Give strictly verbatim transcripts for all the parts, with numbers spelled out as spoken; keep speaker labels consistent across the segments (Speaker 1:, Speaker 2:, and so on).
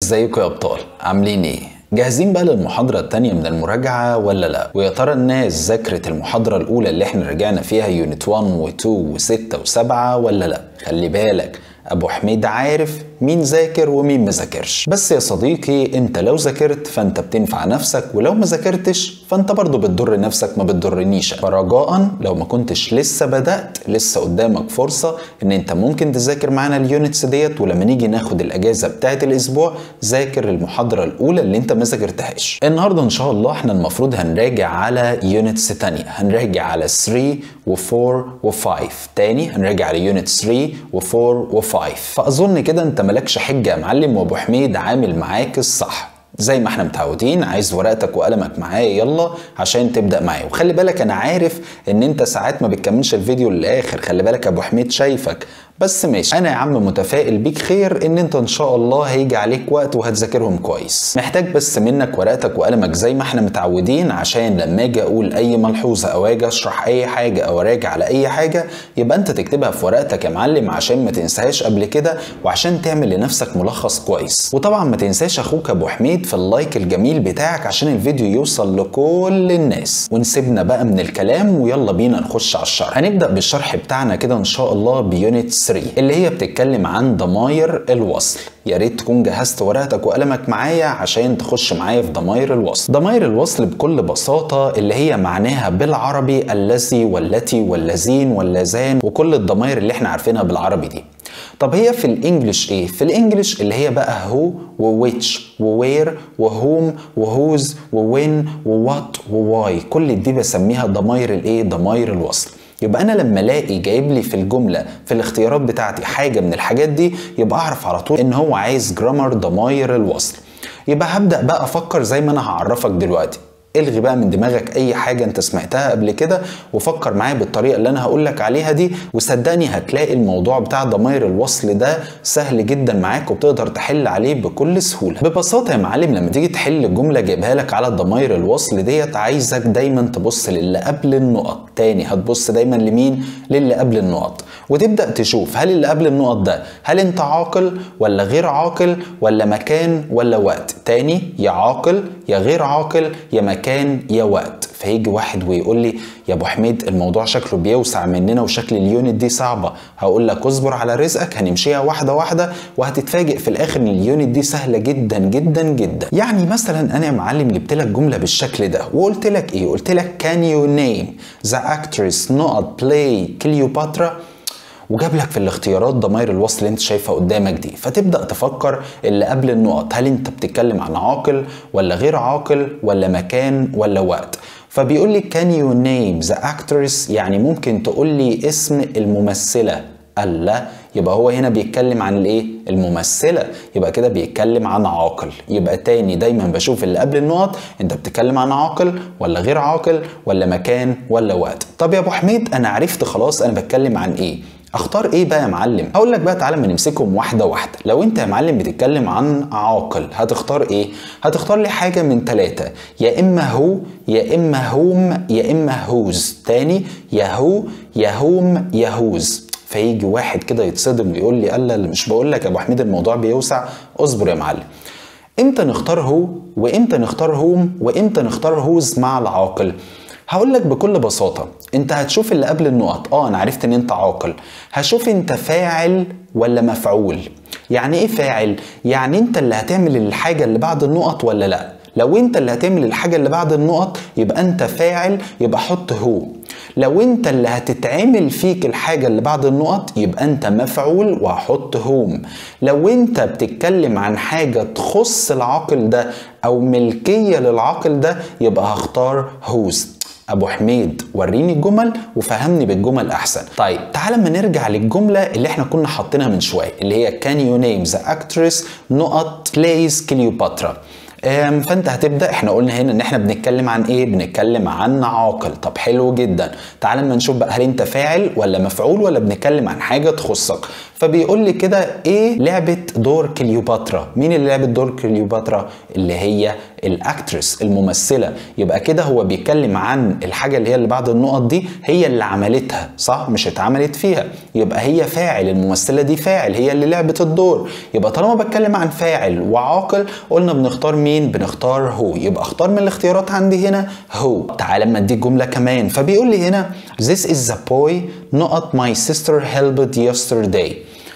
Speaker 1: ازيكم يا ابطال؟ عاملين ايه؟ جاهزين بقى للمحاضرة التانية من المراجعة ولا لا؟ ويا ترى الناس ذاكرت المحاضرة الأولى اللي احنا رجعنا فيها يونت واحد و اتنين و ستة و سبعة ولا لا؟ خلي بالك أبو حميد عارف مين ذاكر ومين مذاكرش. بس يا صديقي انت لو ذاكرت فانت بتنفع نفسك، ولو ما ذاكرتش فانت برضو بتضر نفسك ما بتضرنيش. فرجاء لو ما كنتش لسه بدأت لسه قدامك فرصة ان انت ممكن تذاكر معانا اليونتس ديت، ولما نيجي ناخد الاجازة بتاعت الاسبوع ذاكر المحاضرة الاولى اللي انت ما ذاكرتهاش. النهارده ان شاء الله احنا المفروض هنراجع على يونتس تانية، هنراجع على تلاتة و اربعة و خمسة. تاني هنراجع على يونت تلاتة و اربعة و خمسة. فاظن كده انت مالكش حجة يا معلم، وابو حميد عامل معاك الصح زي ما احنا متعودين. عايز ورقتك وقلمك معايا يلا عشان تبدأ معايا. وخلي بالك انا عارف ان انت ساعات ما بتكملش الفيديو للاخر، خلي بالك ابو حميد شايفك، بس ماشي. انا يا عم متفائل بيك خير ان انت ان شاء الله هيجي عليك وقت وهتذاكرهم كويس. محتاج بس منك ورقتك وقلمك زي ما احنا متعودين، عشان لما اجي اقول اي ملحوظه او اجي اشرح اي حاجه او اراجع على اي حاجه يبقى انت تكتبها في ورقتك يا معلم، عشان ما تنساهاش قبل كده وعشان تعمل لنفسك ملخص كويس. وطبعا ما تنساش اخوك ابو حميد في اللايك الجميل بتاعك عشان الفيديو يوصل لكل الناس. ونسيبنا بقى من الكلام ويلا بينا نخش على الشرح. هنبدا بالشرح بتاعنا كده ان شاء الله بيونت تلاتة اللي هي بتتكلم عن ضماير الوصل. يا ريت تكون جهزت ورقتك وقلمك معايا عشان تخش معايا في ضماير الوصل. ضماير الوصل بكل بساطه اللي هي معناها بالعربي الذي والتي واللذين واللذان وكل الضماير اللي احنا عارفينها بالعربي دي. طب هي في الانجليش ايه؟ في الانجليش اللي هي بقى هو وويتش ووير وهوم وهوز ووين ووات وواي، كل دي بسميها ضماير الايه؟ ضماير الوصل. يبقى انا لما الاقي جايب لي في الجمله في الاختيارات بتاعتي حاجه من الحاجات دي يبقى اعرف على طول ان هو عايز جرامر ضماير الوصل. يبقى هبدا بقى افكر زي ما انا هعرفك دلوقتي. الغي بقى من دماغك اي حاجه انت سمعتها قبل كده وفكر معايا بالطريقه اللي انا هقول لك عليها دي، وصدقني هتلاقي الموضوع بتاع ضماير الوصل ده سهل جدا معاك وبتقدر تحل عليه بكل سهوله. ببساطه يا معلم لما تيجي تحل الجمله جايبها لك على ضماير الوصل ديت، عايزك دايما تبص للي قبل النقط. تاني هتبص دايما لمين؟ للي قبل النقط، وتبدا تشوف هل اللي قبل النقط ده هل انت عاقل ولا غير عاقل ولا مكان ولا وقت. تاني يا عاقل يا غير عاقل يا مكان يا وقت. فيجي واحد ويقول لي يا ابو حميد الموضوع شكله بيوسع مننا وشكل اليونت دي صعبه. هقول لك اصبر على رزقك، هنمشيها واحده واحده وهتتفاجئ في الاخر ان اليونت دي سهله جدا جدا جدا. يعني مثلا انا يا معلم جبت لك جمله بالشكل ده وقلت لك ايه؟ قلت لك can you name the actress not play كليوباترا، وجاب لك في الاختيارات ضماير الوصل اللي انت شايفها قدامك دي. فتبدا تفكر اللي قبل النقط هل انت بتتكلم عن عاقل ولا غير عاقل ولا مكان ولا وقت. فبيقول لي can you name the actress، يعني ممكن تقول لي اسم الممثله. قال لا، يبقى هو هنا بيتكلم عن الايه؟ الممثله، يبقى كده بيتكلم عن عاقل. يبقى تاني دايما بشوف اللي قبل النقط انت بتتكلم عن عاقل ولا غير عاقل ولا مكان ولا وقت. طب يا ابو حميد انا عرفت خلاص انا بتكلم عن ايه، اختار ايه بقى يا معلم؟ هقول لك بقى تعالى ما نمسكهم واحده واحده. لو انت يا معلم بتتكلم عن عاقل هتختار ايه؟ هتختار لي حاجه من ثلاثه، يا اما هو يا اما هوم يا اما هوز. تاني يا هو يا هوم يا هوز. فيجي واحد كده يتصدم ويقول لي الله اللي مش بقول لك يا ابو حميد الموضوع بيوسع؟ اصبر يا معلم. امتى نختار هو وامتى نختار هوم وامتى نختار هوز مع العاقل؟ هقول لك بكل بساطة انت هتشوف اللي قبل النقط. اه انا عرفت ان انت عاقل، هشوف انت فاعل ولا مفعول. يعني ايه فاعل؟ يعني انت اللي هتعمل الحاجة اللي بعد النقط ولا لا. لو انت اللي هتعمل الحاجة اللي بعد النقط يبقى انت فاعل، يبقى حط هو. لو انت اللي هتتعمل فيك الحاجة اللي بعد النقط يبقى انت مفعول وهحط هوم. لو انت بتتكلم عن حاجة تخص العاقل ده او ملكية للعاقل ده يبقى هختار هوز. ابو حميد وريني الجمل وفهمني بالجمل احسن. طيب تعال ما نرجع للجمله اللي احنا كنا حاطينها من شويه اللي هي can you name the actress not plays كليوباترا. فانت هتبدا. احنا قلنا هنا ان احنا بنتكلم عن ايه؟ بنتكلم عن عاقل. طب حلو جدا، تعال اما نشوف بقى هل انت فاعل ولا مفعول ولا بنتكلم عن حاجه تخصك. فبيقول لي كده ايه لعبه دور كليوباترا؟ مين اللي لعبت دور كليوباترا؟ اللي هي الاكترس، الممثله. يبقى كده هو بيتكلم عن الحاجه اللي هي اللي بعد النقط دي هي اللي عملتها، صح؟ مش اتعملت فيها. يبقى هي فاعل، الممثله دي فاعل، هي اللي لعبت الدور. يبقى طالما بتكلم عن فاعل وعاقل قلنا بنختار مين؟ بنختار هو. يبقى اختار من الاختيارات عندي هنا هو. تعال اما اديك جمله كمان. فبيقول لي هنا this is the boy نقط my sister helped yesterday.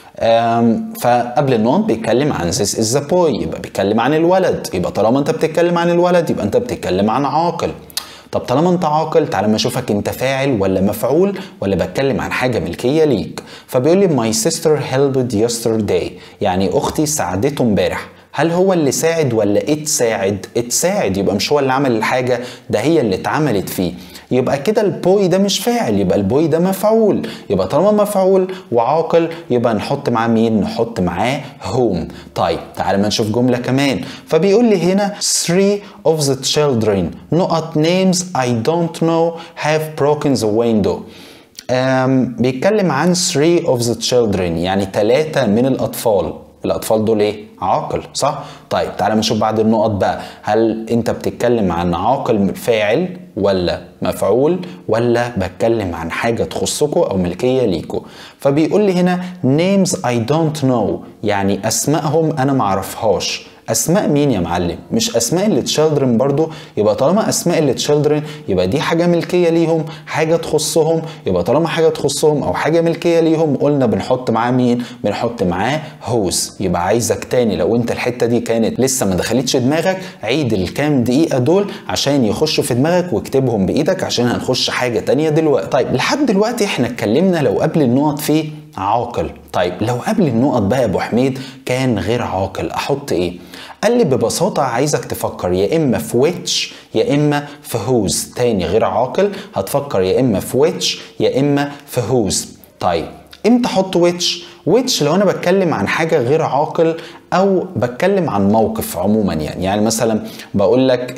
Speaker 1: فقبل النقط بيتكلم عن this is the boy، يبقى بيتكلم عن الولد. يبقى طالما انت بتتكلم عن الولد يبقى انت بتتكلم عن عاقل. طب طالما انت عاقل تعال ما اشوفك انت فاعل ولا مفعول ولا بتكلم عن حاجه ملكيه ليك. فبيقول لي my sister helped yesterday، يعني اختي ساعدته امبارح. هل هو اللي ساعد ولا اتساعد؟ اتساعد، يبقى مش هو اللي عمل الحاجه، ده هي اللي اتعملت فيه. يبقى كده البوي ده مش فاعل، يبقى البوي ده مفعول. يبقى طالما مفعول وعاقل يبقى نحط معاه مين؟ نحط معاه هوم. طيب تعال ما نشوف جمله كمان. فبيقول لي هنا three of the children نقط names I don't know have broken the window. بيتكلم عن three of the children، يعني ثلاثه من الاطفال. الاطفال دول ايه؟ عاقل، صح؟ طيب تعالى نشوف بعد النقط بقى هل انت بتتكلم عن عاقل فاعل ولا مفعول ولا بتكلم عن حاجه تخصكوا او ملكيه ليكوا. فبيقول لي هنا names I don't know، يعني اسمائهم انا معرفهاش. اسماء مين يا معلم؟ مش اسماء اللي تشيلدرن برضو. يبقى طالما اسماء اللي تشيلدرن يبقى دي حاجه ملكيه ليهم، حاجه تخصهم. يبقى طالما حاجه تخصهم او حاجه ملكيه ليهم قلنا بنحط معاه مين؟ بنحط معاه هوز. يبقى عايزك تاني لو انت الحته دي كانت لسه ما دخلتش دماغك عيد الكام دقيقه دول عشان يخشوا في دماغك واكتبهم بايدك عشان هنخش حاجه تانيه دلوقتي. طيب لحد دلوقتي احنا اتكلمنا لو قبل النقط في عاقل. طيب لو قبل النقط بقى يا ابو حميد كان غير عاقل احط ايه؟ قال لي ببساطة عايزك تفكر يا إما في ويتش يا إما في هوز. تاني غير عاقل هتفكر يا إما في ويتش يا إما في هوز. طيب إمتى أحط ويتش؟ ويتش لو أنا بتكلم عن حاجة غير عاقل أو بتكلم عن موقف عموما. يعني يعني مثلا بقول لك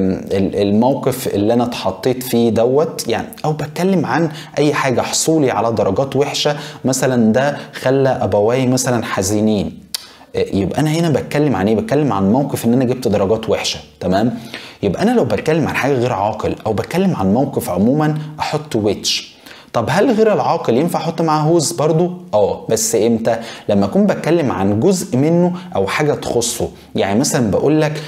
Speaker 1: الموقف اللي أنا اتحطيت فيه دوت، يعني أو بتكلم عن أي حاجة حصولي على درجات وحشة مثلا ده خلى أبواي مثلا حزينين. يبقى انا هنا بتكلم عن ايه؟ بتكلم عن موقف ان انا جبت درجات وحشه، تمام؟ يبقى انا لو بتكلم عن حاجه غير عاقل او بتكلم عن موقف عموما احط ويتش. طب هل غير العاقل ينفع احط معاه هوز برضو؟ اه بس امتى؟ لما اكون بتكلم عن جزء منه او حاجه تخصه. يعني مثلا بقول لك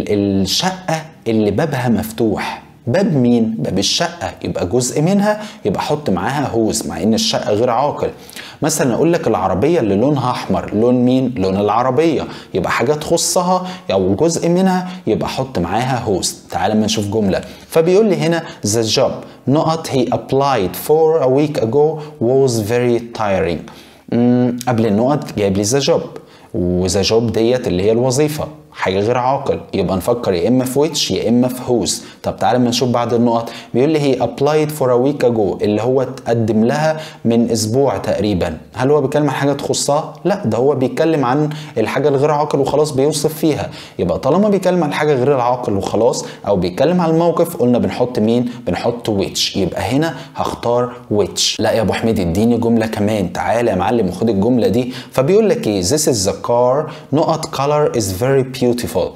Speaker 1: الشقه اللي بابها مفتوح. باب مين؟ باب الشقه، يبقى جزء منها يبقى احط معاها هوز مع ان الشقه غير عاقل. مثلا اقول لك العربيه اللي لونها احمر. لون مين؟ لون العربيه، يبقى حاجه تخصها او جزء منها يبقى احط معاها هوز. تعال ما نشوف جمله. فبيقول لي هنا the job نقط he applied for a week ago was very tiring. قبل النقط جايب لي the job، وذا جوب ديت اللي هي الوظيفه، حاجه غير عاقل، يبقى نفكر يا اما في ويتش يا اما في هوز. طب تعالى ما نشوف بعد النقط. بيقول لي هي applied for a week ago اللي هو اتقدم لها من اسبوع تقريبا. هل هو بيتكلم عن حاجه تخصها؟ لا، ده هو بيتكلم عن الحاجه الغير عاقل وخلاص بيوصف فيها. يبقى طالما بيتكلم عن حاجه غير العاقل وخلاص او بيتكلم عن الموقف قلنا بنحط مين؟ بنحط ويتش. يبقى هنا هختار ويتش. لا يا ابو حميد اديني جمله كمان. تعالى يا معلم وخد الجمله دي. فبيقول لك ايه؟ this is the car نقط color is very beautiful.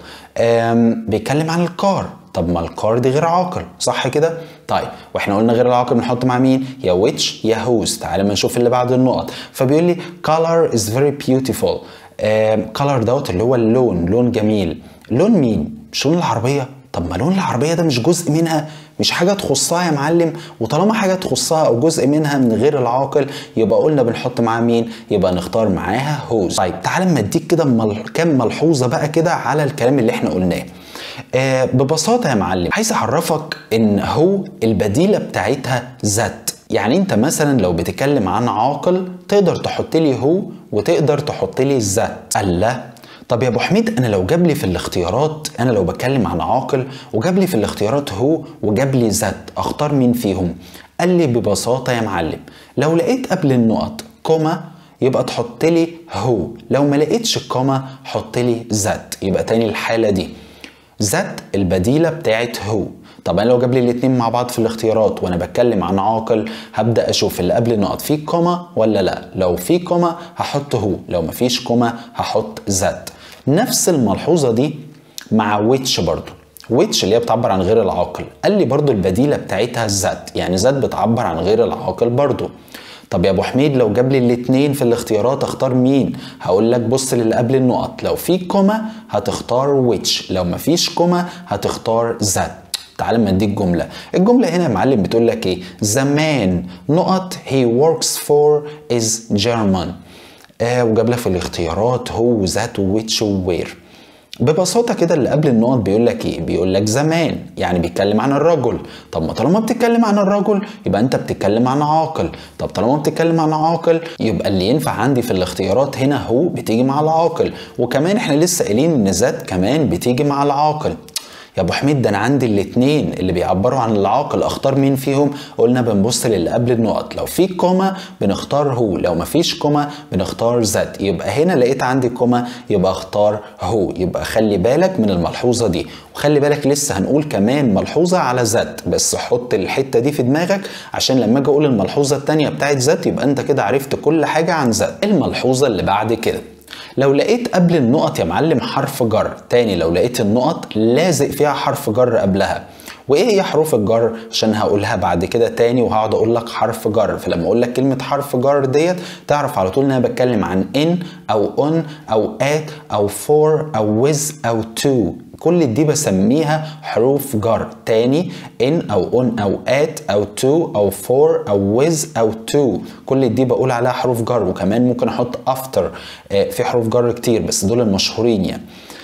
Speaker 1: بيتكلم عن الكار. طب ما الكار دي غير عاقل، صح كده؟ طيب واحنا قلنا غير العاقل بنحط مع مين؟ يا ويتش يا هوز. تعالى ما نشوف اللي بعد النقط. فبيقول لي color is very beautiful. color دوت اللي هو اللون، لون جميل. لون مين؟ مش لون العربيه؟ طب ما لون العربيه ده مش جزء منها، مش حاجه تخصها يا معلم. وطالما حاجه تخصها او جزء منها من غير العاقل يبقى قلنا بنحط معاها مين؟ يبقى نختار معاها هوز. طيب تعالى اما اديك كده مل... كام ملحوظه بقى كده على الكلام اللي احنا قلناه. آه ببساطه يا معلم عايز اعرفك ان هو البديله بتاعتها ذات. يعني انت مثلا لو بتتكلم عن عاقل تقدر تحط لي هو وتقدر تحط لي ذات. الله، طب يا ابو حميد انا لو جاب لي في الاختيارات، انا لو بتكلم عن عاقل وجاب لي في الاختيارات هو وجاب لي ذات، اختار مين فيهم؟ قال لي ببساطه يا معلم لو لقيت قبل النقط كوما يبقى تحط لي هو، لو ما لقيتش الكوما حط لي ذات. يبقى تاني الحاله دي ذات البديلة بتاعت هو. طب انا لو جاب لي الاتنين مع بعض في الاختيارات وانا بتكلم عن عاقل، هبدا اشوف اللي قبل النقط فيه كوما ولا لا. لو في كوما هحط هو، لو مفيش كوما هحط ذات. نفس الملحوظه دي مع ويتش برضو. ويتش اللي هي بتعبر عن غير العاقل، قال لي برضو البديله بتاعتها ذات، يعني ذات بتعبر عن غير العاقل برضو. طب يا ابو حميد لو جاب لي الاتنين في الاختيارات اختار مين؟ هقول لك بص للي قبل النقط، لو في كوما هتختار ويتش، لو مفيش كوما هتختار ذات. تعال اما اديك جمله. الجمله هنا يا معلم بتقول لك ايه؟ the man نقط he works for is German. آه وجاب لك في الاختيارات هو ذات وويتش ووير. ببساطه كده اللي قبل النقط بيقول لك ايه؟ بيقول لك زمان، يعني بيتكلم عن الرجل. طب ما طالما بتتكلم عن الرجل يبقى انت بتتكلم عن عاقل. طب طالما بتتكلم عن عاقل يبقى اللي ينفع عندي في الاختيارات هنا هو بتيجي مع العاقل، وكمان احنا لسه قايلين ان ذات كمان بتيجي مع العاقل. يا ابو حميد ده انا عندي الاثنين اللي بيعبروا عن العاقل، اختار مين فيهم؟ قلنا بنبص للي قبل النقط، لو في كوما بنختار هو، لو مفيش كوما بنختار ذات. يبقى هنا لقيت عندي كوما يبقى اختار هو. يبقى خلي بالك من الملحوظه دي، وخلي بالك لسه هنقول كمان ملحوظه على ذات، بس حط الحته دي في دماغك عشان لما اجي اقول الملحوظه الثانيه بتاعت ذات يبقى انت كده عرفت كل حاجه عن ذات. الملحوظه اللي بعد كده، لو لقيت قبل النقط يا معلم حرف جر، تاني لو لقيت النقط لازق فيها حرف جر قبلها. وايه هي حروف الجر؟ عشان هقولها بعد كده تاني وهقعد اقول لك حرف جر، فلما اقول لك كلمه حرف جر ديت تعرف على طول ان انا بتكلم عن ان او اون او ات او فور او ويز او تو. كل دي بسميها حروف جر. تاني ان او اون او ات او تو او فور او ويز او تو، كل دي بقول عليها حروف جر. وكمان ممكن احط افتر، في حروف جر كتير بس دول المشهورين يعني.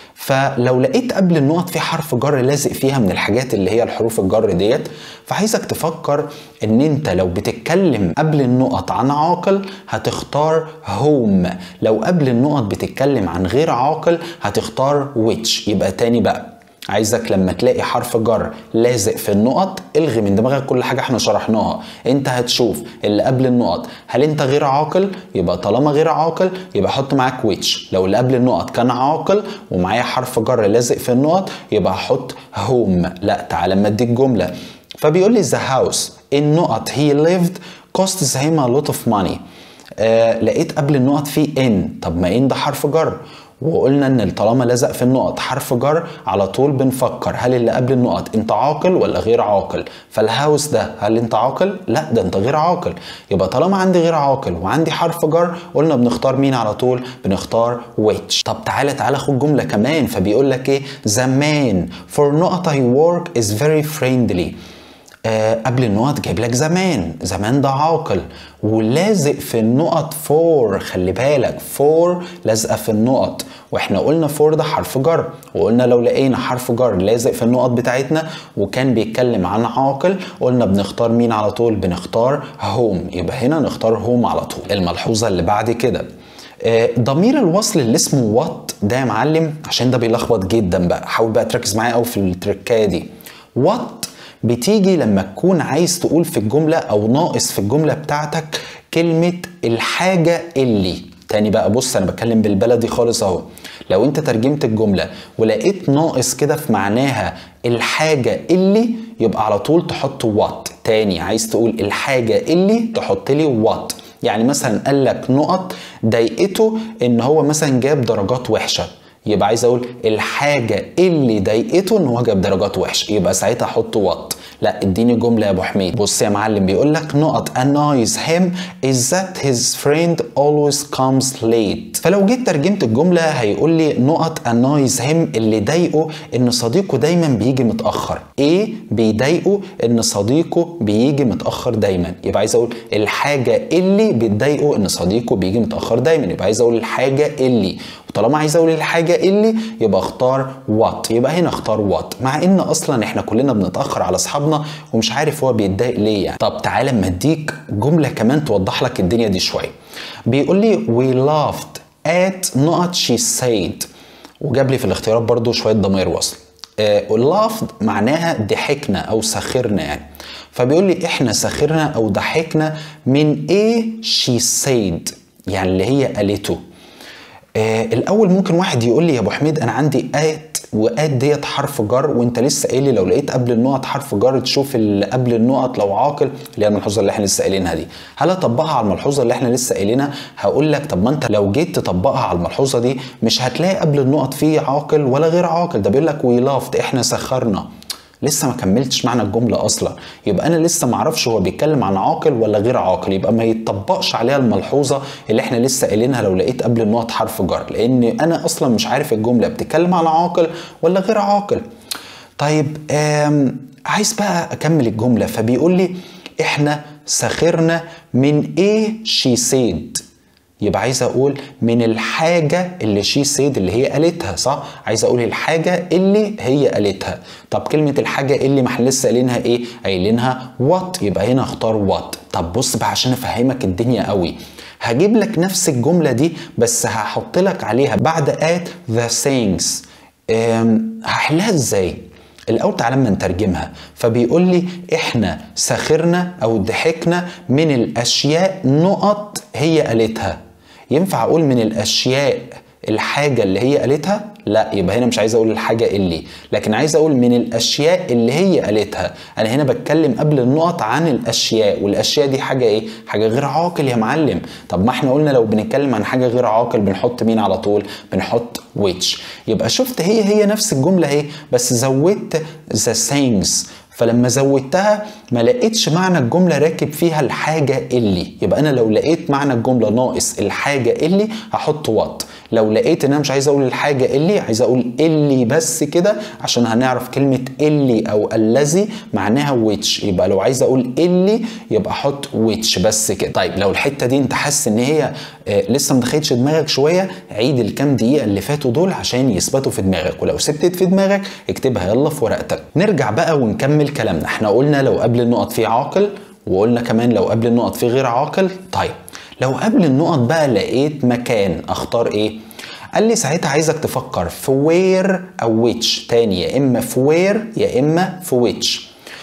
Speaker 1: فلو لقيت قبل النقط في حرف جر لازق فيها من الحاجات اللي هي الحروف الجر ديت، فعايزك تفكر ان انت لو بتتكلم قبل النقط عن عاقل هتختار هوم، لو قبل النقط بتتكلم عن غير عاقل هتختار ويتش. يبقى تاني بقى عايزك لما تلاقي حرف جر لازق في النقط الغي من دماغك كل حاجه احنا شرحناها. انت هتشوف اللي قبل النقط، هل انت غير عاقل؟ يبقى طالما غير عاقل يبقى حط معاك ويتش. لو اللي قبل النقط كان عاقل ومعايا حرف جر لازق في النقط يبقى احط هوم. لا تعال اما اديك جمله. فبيقول لي the house النقط he lived costs him a lot of money. آه لقيت قبل النقط في ان، طب ما ان ده حرف جر، وقلنا ان طالما لزق في النقط حرف جر على طول بنفكر هل اللي قبل النقط انت عاقل ولا غير عاقل. فالهاوس ده هل انت عاقل؟ لا ده انت غير عاقل. يبقى طالما عندي غير عاقل وعندي حرف جر قلنا بنختار مين على طول؟ بنختار which. طب تعالى تعالى خد جمله كمان. فبيقول لك ايه؟ the man for نقط I work is very friendly. آه قبل النقط جايب لك زمان، زمان ده عاقل ولازق في النقط فور. خلي بالك فور لازقه في النقط، واحنا قلنا فور ده حرف جر، وقلنا لو لقينا حرف جر لازق في النقط بتاعتنا وكان بيتكلم عن عاقل قلنا بنختار مين على طول؟ بنختار هوم. يبقى هنا نختار هوم على طول. الملحوظه اللي بعد كده، آه ضمير الوصل اللي اسمه وات ده يا معلم عشان ده بيلخبط جدا بقى، حاول بقى تركز معايا قوي في التركايه دي. وات بتيجي لما تكون عايز تقول في الجملة أو ناقص في الجملة بتاعتك كلمة الحاجة اللي. تاني بقى بص أنا بتكلم بالبلدي خالص أهو. لو أنت ترجمت الجملة ولقيت ناقص كده في معناها الحاجة اللي يبقى على طول تحط وات. تاني عايز تقول الحاجة اللي تحط لي وات. يعني مثلا قال لك نقط ضايقته إن هو مثلا جاب درجات وحشة، يبقى عايز اقول الحاجه اللي ضايقته ان هو جاب درجات وحشه، يبقى ساعتها احط وات. لا اديني جمله يا ابو حميد. بص يا معلم بيقول لك نقط annoys him is that his friend always comes late. فلو جيت ترجمت الجمله هيقول لي نقط annoys him اللي ضايقه ان صديقه دايما بيجي متاخر. ايه بيضايقه؟ ان صديقه بيجي متاخر دايما. يبقى عايز اقول الحاجه اللي بتضايقه ان صديقه بيجي متاخر دايما. يبقى عايز اقول الحاجه اللي، وطالما عايز اقول الحاجه اللي يبقى اختار وات. يبقى هنا اختار وات، مع ان اصلا احنا كلنا بنتاخر على اصحابنا ومش عارف هو بيتضايق ليه يعني. طب تعالى اما اديك جمله كمان توضح لك الدنيا دي شويه. بيقول لي we laughed at نقط she said، وجاب لي في الاختيارات برضو شويه ضمير وصل. آه laughed معناها ضحكنا او سخرنا يعني. فبيقول لي احنا سخرنا او ضحكنا من ايه she said، يعني اللي هي قالته. آه الاول ممكن واحد يقول لي يا ابو حميد انا عندي ات وات ديت حرف جر، وانت لسه قايل لي لو لقيت قبل النقط حرف جر تشوف اللي قبل النقط لو عاقل، اللي هي الملحوظه اللي احنا لسه قايلينها دي. هل اطبقها على الملحوظه اللي احنا لسه قايلينها؟ هقول لك طب ما انت لو جيت تطبقها على الملحوظه دي مش هتلاقي قبل النقط فيه عاقل ولا غير عاقل، ده بيقول لك وي لافد احنا سخرنا، لسه ما كملتش معنى الجمله اصلا، يبقى انا لسه ما اعرفش هو بيتكلم عن عاقل ولا غير عاقل، يبقى ما يتطبقش عليها الملحوظه اللي احنا لسه قايلينها لو لقيت قبل النقط حرف جر، لان انا اصلا مش عارف الجمله بتتكلم عن عاقل ولا غير عاقل. طيب عايز بقى اكمل الجمله، فبيقول لي احنا سخرنا من ايه شي سيد، يبقى عايز اقول من الحاجه اللي شي سيد اللي هي قالتها، صح؟ عايز اقول الحاجه اللي هي قالتها. طب كلمه الحاجه اللي ما احنا لسه قايلينها ايه؟ قايلينها وات، يبقى هنا اختار وات. طب بص بقى عشان افهمك الدنيا قوي، هجيب لك نفس الجمله دي بس هحط لك عليها بعد ات ذا things. هحلها ازاي؟ الاول تعالى اما نترجمها. فبيقول لي احنا سخرنا او ضحكنا من الاشياء نقط هي قالتها. ينفع اقول من الاشياء الحاجه اللي هي قالتها؟ لا، يبقى هنا مش عايز اقول الحاجه اللي، لكن عايز اقول من الاشياء اللي هي قالتها. انا هنا بتكلم قبل النقط عن الاشياء، والاشياء دي حاجه ايه؟ حاجه غير عاقل يا معلم. طب ما احنا قلنا لو بنتكلم عن حاجه غير عاقل بنحط مين على طول؟ بنحط which. يبقى شفت هي هي نفس الجمله اهي، بس زودت the things. فلما زودتها ما لقيتش معنى الجمله راكب فيها الحاجه اللي، يبقى انا لو لقيت معنى الجمله ناقص الحاجه اللي هحط وات. لو لقيت ان انا مش عايز اقول الحاجه اللي، عايز اقول اللي بس كده، عشان هنعرف كلمه اللي او الذي معناها which، يبقى لو عايز اقول اللي يبقى احط which بس كده. طيب لو الحته دي انت حاسس ان هي آه لسه ما دخلتش دماغك شويه، عيد الكام دقيقه اللي فاتوا دول عشان يثبتوا في دماغك، ولو ثبتت في دماغك اكتبها يلا في ورقتك. نرجع بقى ونكمل كلامنا. احنا قلنا لو قبل النقط في عاقل، وقلنا كمان لو قبل النقط في غير عاقل. طيب لو قبل النقط بقى لقيت مكان، اختار ايه؟ قال لي ساعتها عايزك تفكر في where او which تاني، يا اما في where يا اما في which.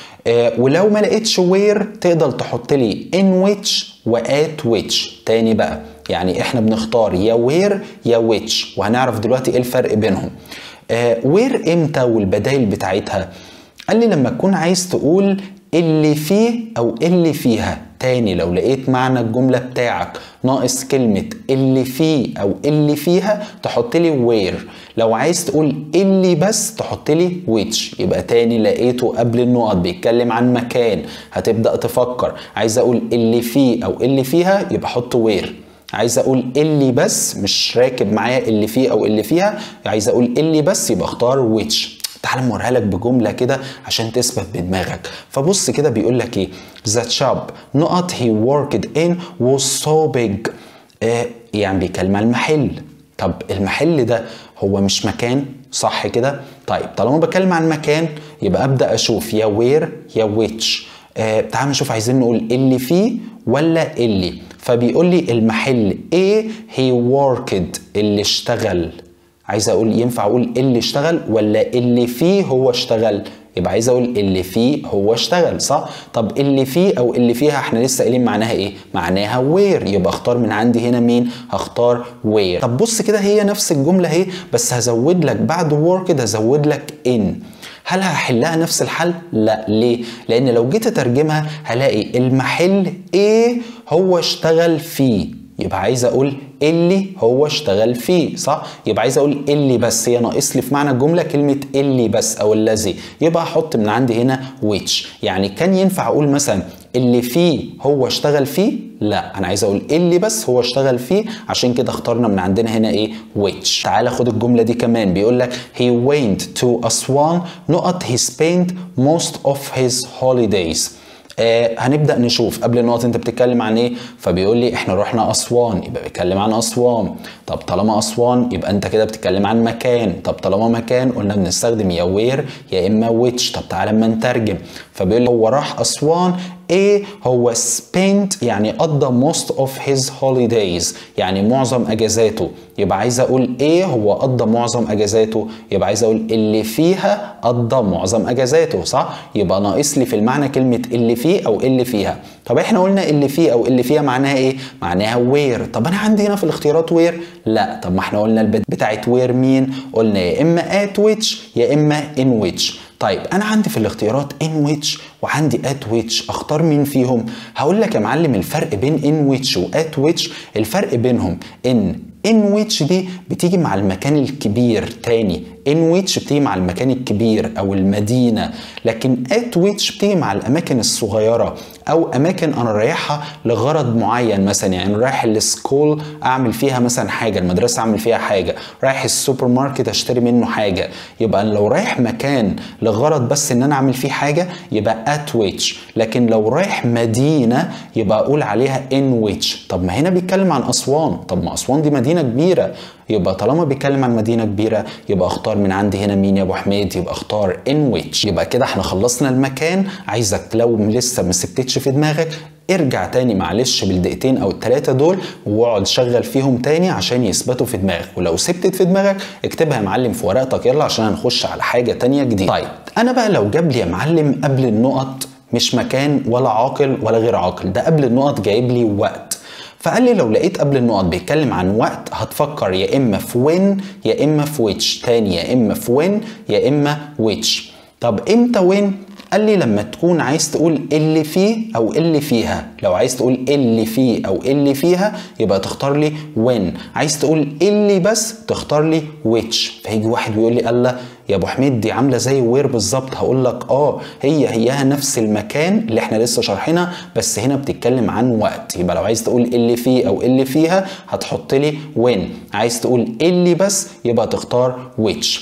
Speaker 1: آه ولو ما لقيتش where تقدر تحط لي in which و at which تاني بقى، يعني احنا بنختار يا where يا which، وهنعرف دلوقتي ايه الفرق بينهم. آه where امتى والبدايل بتاعتها؟ قال لي لما تكون عايز تقول اللي فيه او اللي فيها. تاني لو لقيت معنى الجملة بتاعك ناقص كلمة اللي فيه او اللي فيها تحط لي where. لو عايز تقول اللي بس تحط لي which. يبقى تاني لقيته قبل النقط بيتكلم عن مكان، هتبدأ تفكر عايز اقول اللي فيه او اللي فيها يبقى حط where. عايز اقول اللي بس مش راكب معايا اللي فيه او اللي فيها، عايز اقول اللي بس يبقى اختار which. تعال نوريها لك بجمله كده عشان تثبت بدماغك. فبص كده بيقول لك ايه؟ The shop نقط he worked in was so big. آه يعني بيتكلم عن المحل. طب المحل ده هو مش مكان، صح كده؟ طيب طالما بتكلم عن مكان يبقى ابدا اشوف يا where يا which. آه تعال نشوف عايزين نقول اللي فيه ولا اللي. فبيقول لي المحل ايه he worked اللي اشتغل. عايز اقول ينفع اقول اللي اشتغل ولا اللي فيه هو اشتغل؟ يبقى عايز اقول اللي فيه هو اشتغل، صح؟ طب اللي فيه او اللي فيها احنا لسه قايلين معناها ايه؟ معناها وير، يبقى اختار من عندي هنا مين؟ هختار وير. طب بص كده هي نفس الجمله اهي، بس هزود لك بعد وور كده هزود لك ان. هل هحلها نفس الحل؟ لا. ليه؟ لان لو جيت اترجمها هلاقي المحل ايه هو اشتغل فيه، يبقى عايز اقول اللي هو اشتغل فيه، صح؟ يبقى عايز اقول اللي بس، هي ناقص لي في معنى الجمله كلمه اللي بس او الذي، يبقى احط من عندي هنا which. يعني كان ينفع اقول مثلا اللي فيه هو اشتغل فيه؟ لا، انا عايز اقول اللي بس هو اشتغل فيه، عشان كده اخترنا من عندنا هنا ايه؟ which. تعال خد الجمله دي كمان، بيقول لك he went to Aswan نقط he spent most of his holidays. آه هنبدأ نشوف قبل النقط انت بتتكلم عن ايه. فبيقول لي احنا رحنا اسوان، يبقى بيتكلم عن اسوان. طب طالما اسوان يبقى انت كده بتتكلم عن مكان. طب طالما مكان قلنا بنستخدم يا وير يا اما which. طب تعالى اما نترجم. فبيقول لي هو راح اسوان A هو spent يعني قضى most of his holidays يعني معظم اجازاته، يبقى عايز اقول A هو قضى معظم اجازاته، يبقى عايز اقول اللي فيها قضى معظم اجازاته، صح؟ يبقى ناقص لي في المعنى كلمة اللي فيه او اللي فيها. طب احنا قلنا اللي فيه او اللي فيها معناها ايه؟ معناها وير. طب انا عندي هنا في الاختيارات وير؟ لا. طب ما احنا قلنا البداية بتاعت وير مين؟ قلنا يا اما at which يا اما in which. طيب انا عندي في الاختيارات in which وعندي at which، اختار مين فيهم؟ هقول لك يا معلم الفرق بين in which و at which، الفرق بينهم ان in which دي بتيجي مع المكان الكبير، تاني in which بتيجي مع المكان الكبير او المدينة، لكن at which بتيجي مع الاماكن الصغيرة او اماكن انا رايحها لغرض معين، مثلا يعني رايح السكول اعمل فيها مثلا حاجة، المدرسة اعمل فيها حاجة، رايح السوبر ماركت اشتري منه حاجة. يبقى لو رايح مكان لغرض بس ان انا اعمل فيه حاجة يبقى at which، لكن لو رايح مدينة يبقى اقول عليها in which. طب ما هنا بيتكلم عن اسوان، طب ما اسوان دي مدينة كبيرة، يبقى طالما بيتكلم عن مدينة كبيرة يبقى اختار من عندي هنا مين يا ابو حميد؟ يبقى اختار in which. يبقى كده احنا خلصنا المكان. عايزك لو لسه ما سبتتش في دماغك ارجع تاني معلش بالدقيقتين او الثلاثه دول واقعد شغل فيهم تاني عشان يثبتوا في دماغك، ولو سبتت في دماغك اكتبها يا معلم في ورقتك يلا عشان هنخش على حاجه تانيه جديده. طيب انا بقى لو جاب لي يا معلم قبل النقط مش مكان ولا عاقل ولا غير عاقل، ده قبل النقط جايب لي وقت، فقال لي لو لقيت قبل النقط بيتكلم عن وقت هتفكر يا اما في when يا اما في which، تاني يا اما في when يا اما which. طب امتى when؟ قال لي لما تكون عايز تقول اللي فيه او اللي فيها، لو عايز تقول اللي فيه او اللي فيها يبقى تختار لي when، عايز تقول اللي بس تختار لي which. فيجي واحد ويقول لي الله يا ابو حميد دي عامله زي وير بالظبط، هقول لك اه هي هيها نفس المكان اللي احنا لسه شارحينها بس هنا بتتكلم عن وقت. يبقى لو عايز تقول اللي فيه او اللي فيها هتحط لي when، عايز تقول اللي بس يبقى تختار which.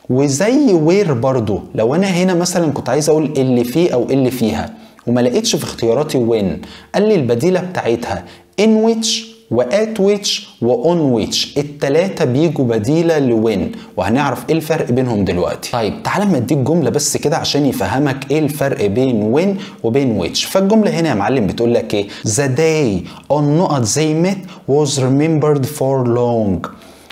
Speaker 1: وزي وير برضو لو انا هنا مثلا كنت عايز اقول اللي فيه او اللي فيها وما لقيتش في اختياراتي when، قال لي البديله بتاعتها in which و at which و on which، التلاتة بيجوا بديلة لوين وهنعرف ايه الفرق بينهم دلوقتي. طيب تعالى اما اديك جملة بس كده عشان يفهمك ايه الفرق بين when وبين which. فالجملة هنا يا معلم بتقول لك ايه؟ the day on نقط they met was remembered for long.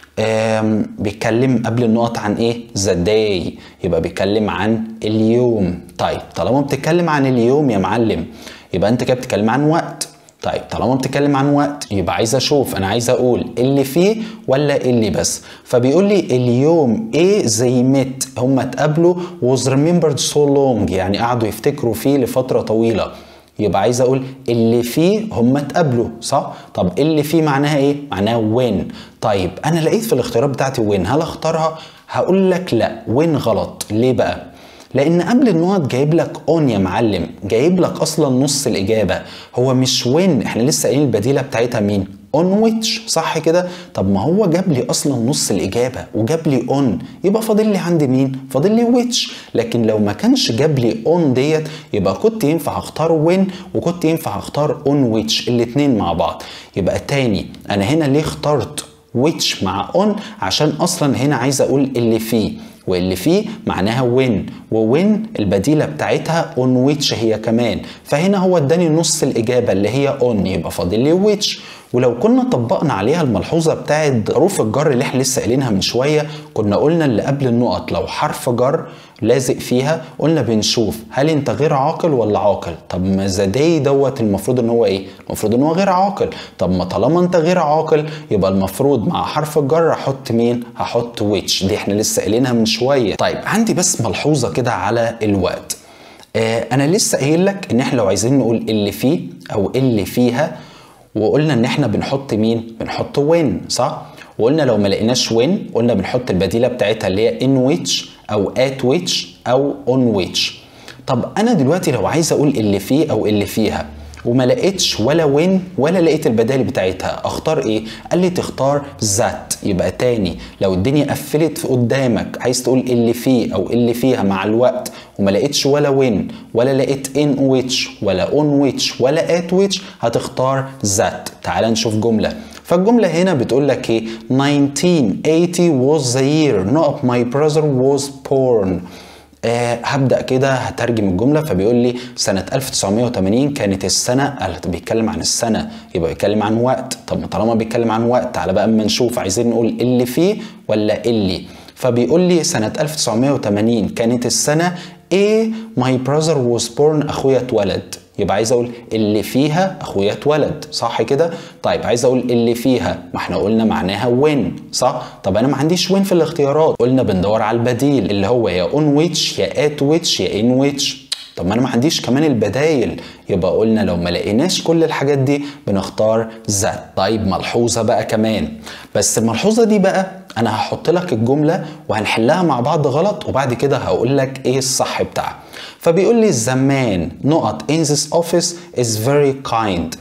Speaker 1: بيتكلم قبل النقط عن ايه؟ the day، يبقى بيتكلم عن اليوم. طيب طالما بتتكلم عن اليوم يا معلم يبقى انت كده بتتكلم عن وقت. طيب طالما بتتكلم عن وقت يبقى عايز اشوف انا عايز اقول اللي فيه ولا اللي بس. فبيقول لي اليوم ايه زي مت هم اتقابلوا was remembered so long يعني قعدوا يفتكروا فيه لفترة طويلة، يبقى عايز اقول اللي فيه هم اتقابلوا، صح؟ طب اللي فيه معناها ايه؟ معناها when. طيب انا لقيت في الاختيارات بتاعتي when، هل اختارها؟ هقول لك لا when غلط. ليه بقى؟ لان قبل النقط جايب لك on يا معلم، جايب لك اصلا نص الاجابه، هو مش when، احنا لسه قايلين البديله بتاعتها مين؟ on which، صح كده؟ طب ما هو جاب لي اصلا نص الاجابه وجاب لي on، يبقى فاضل لي عندي مين؟ فاضل لي which. لكن لو ما كانش جاب لي on ديت يبقى كنت ينفع اختار when وكنت ينفع اختار on which الاثنين مع بعض. يبقى تاني انا هنا ليه اخترت which مع on؟ عشان اصلا هنا عايز اقول اللي فيه، واللي فيه معناها when، وwhen البديلة بتاعتها on which هي كمان، فهنا هو اداني نص الإجابة اللي هي on، يبقى فاضل لي which. ولو كنا طبقنا عليها الملحوظة بتاعت حروف الجر اللي احنا لسه قايلينها من شوية، كنا قلنا اللي قبل النقط لو حرف جر لازق فيها قلنا بنشوف هل انت غير عاقل ولا عاقل. طب ما زداي دوت المفروض ان هو ايه؟ المفروض ان هو غير عاقل. طب ما طالما انت غير عاقل يبقى المفروض مع حرف الجر هحط مين؟ هحط which، دي احنا لسه قايلينها من شوية. طيب عندي بس ملحوظة كده على الوقت. آه انا لسه قايل لك ان احنا لو عايزين نقول اللي فيه او اللي فيها وقلنا ان احنا بنحط مين؟ بنحط when، صح؟ وقلنا لو ما لقيناش when قلنا بنحط البديله بتاعتها اللي هي in which او at which او on which. طب انا دلوقتي لو عايز اقول اللي فيه او اللي فيها وما لقيتش ولا when ولا لقيت البدائل بتاعتها اختار ايه؟ قال لي تختار that. يبقى تاني لو الدنيا قفلت قدامك عايز تقول اللي فيه او اللي فيها مع الوقت وما لقيتش ولا when ولا لقيت in which ولا on which ولا at which هتختار that. تعال نشوف جملة. فالجملة هنا بتقول لك ايه؟ nineteen eighty was the year not my brother was born. آه هبدأ كده هترجم الجملة. فبيقول لي سنة ألف وتسعمائة وثمانين كانت السنة، بيتكلم عن السنة يبقى بيتكلم عن وقت. طب طالما بيتكلم عن وقت تعالى بقى اما نشوف عايزين نقول اللي فيه ولا اللي. فبيقول لي سنة ألف وتسعمائة وثمانين كانت السنة ايه my brother was born، اخويا اتولد. يبقى عايز اقول اللي فيها اخويا اتولد، صح كده؟ طيب عايز اقول اللي فيها، ما احنا قلنا معناها وين، صح؟ طب انا ما عنديش وين في الاختيارات، قلنا بندور على البديل اللي هو يا on which يا at which يا in which. طب ما انا ما عنديش كمان البدايل، يبقى قلنا لو ما لقيناش كل الحاجات دي بنختار ذات. طيب ملحوظه بقى كمان، بس الملحوظه دي بقى انا هحط لك الجمله وهنحلها مع بعض غلط، وبعد كده هقول لك ايه الصح بتاعها. فبيقول لي الزمان نقط in this office is very kind.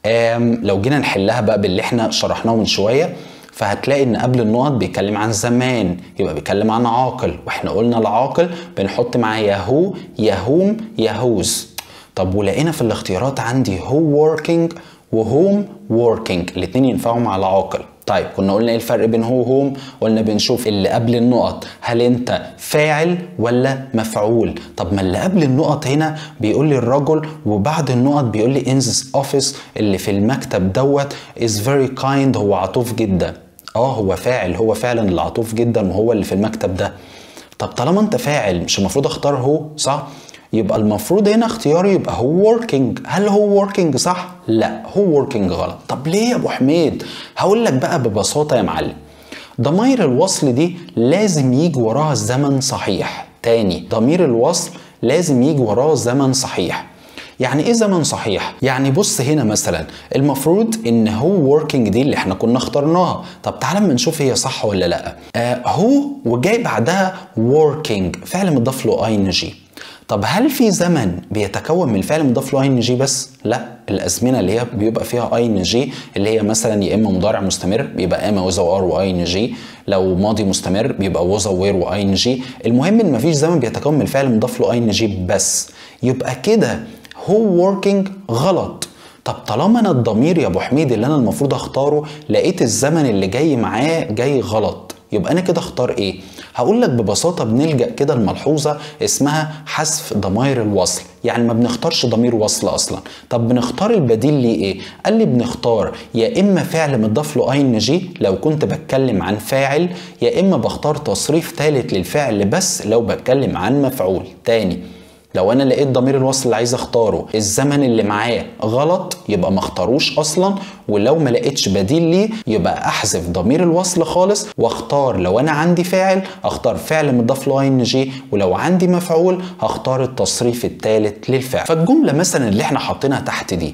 Speaker 1: لو جينا نحلها بقى باللي احنا شرحناه من شويه، فهتلاقي ان قبل النقط بيتكلم عن زمان، يبقى بيتكلم عن عاقل، واحنا قلنا العاقل بنحط معاه ياهو ياهوم ياهوز. طب ولقينا في الاختيارات عندي هو working وهوم working، الاتنين ينفعوا مع العاقل. طيب كنا قلنا ايه الفرق بين هو وهوم؟ قلنا بنشوف اللي قبل النقط هل انت فاعل ولا مفعول. طب ما اللي قبل النقط هنا بيقول لي الرجل، وبعد النقط بيقول لي in this office اللي في المكتب دوت is very kind، هو عطوف جدا. اه هو فاعل، هو فعلا اللي عطوف جدا وهو اللي في المكتب ده. طب طالما انت فاعل مش المفروض اختار هو، صح؟ يبقى المفروض هنا اختياري يبقى هو working. هل هو working صح؟ لا هو working غلط. طب ليه يا ابو حميد؟ هقول لك بقى ببساطه يا معلم، ضمائر الوصل دي لازم يجي وراها زمن صحيح. تاني، ضمير الوصل لازم يجي وراه زمن صحيح. يعني ايه زمن صحيح؟ يعني بص هنا مثلا المفروض ان هو working دي اللي احنا كنا اخترناها. طب تعالى اما نشوف هي صح ولا لا. آه هو وجاي بعدها working فعل مضاف له اي ان جي. طب هل في زمن بيتكون من الفعل مضاف له اي ان جي بس؟ لا، الازمنه اللي هي بيبقى فيها اي ان جي اللي هي مثلا يا اما مضارع مستمر بيبقى اما وذا وار واي ان جي، لو ماضي مستمر بيبقى وذا وير واي ان جي. المهم ان مفيش زمن بيتكون من الفعل مضاف له اي ان جي بس. يبقى كده هو working غلط. طب طالما انا الضمير يا ابو حميد اللي انا المفروض اختاره لقيت الزمن اللي جاي معاه جاي غلط، يبقى انا كده اختار ايه؟ هقول لك ببساطه بنلجأ كده لملحوظه اسمها حذف ضمائر الوصل، يعني ما بنختارش ضمير وصل اصلا. طب بنختار البديل ليه ايه؟ قال لي بنختار يا اما فعل مضاف له اي ان جي لو كنت بتكلم عن فاعل، يا اما بختار تصريف ثالث للفعل بس لو بتكلم عن مفعول. تاني، لو انا لقيت ضمير الوصل اللي عايز اختاره الزمن اللي معاه غلط يبقى ما اختاروش اصلا، ولو ما لقيتش بديل ليه يبقى احذف ضمير الوصل خالص واختار لو انا عندي فاعل اختار فعل مضاف له اي ان جي، ولو عندي مفعول هختار التصريف الثالث للفعل. فالجمله مثلا اللي احنا حاطينها تحت دي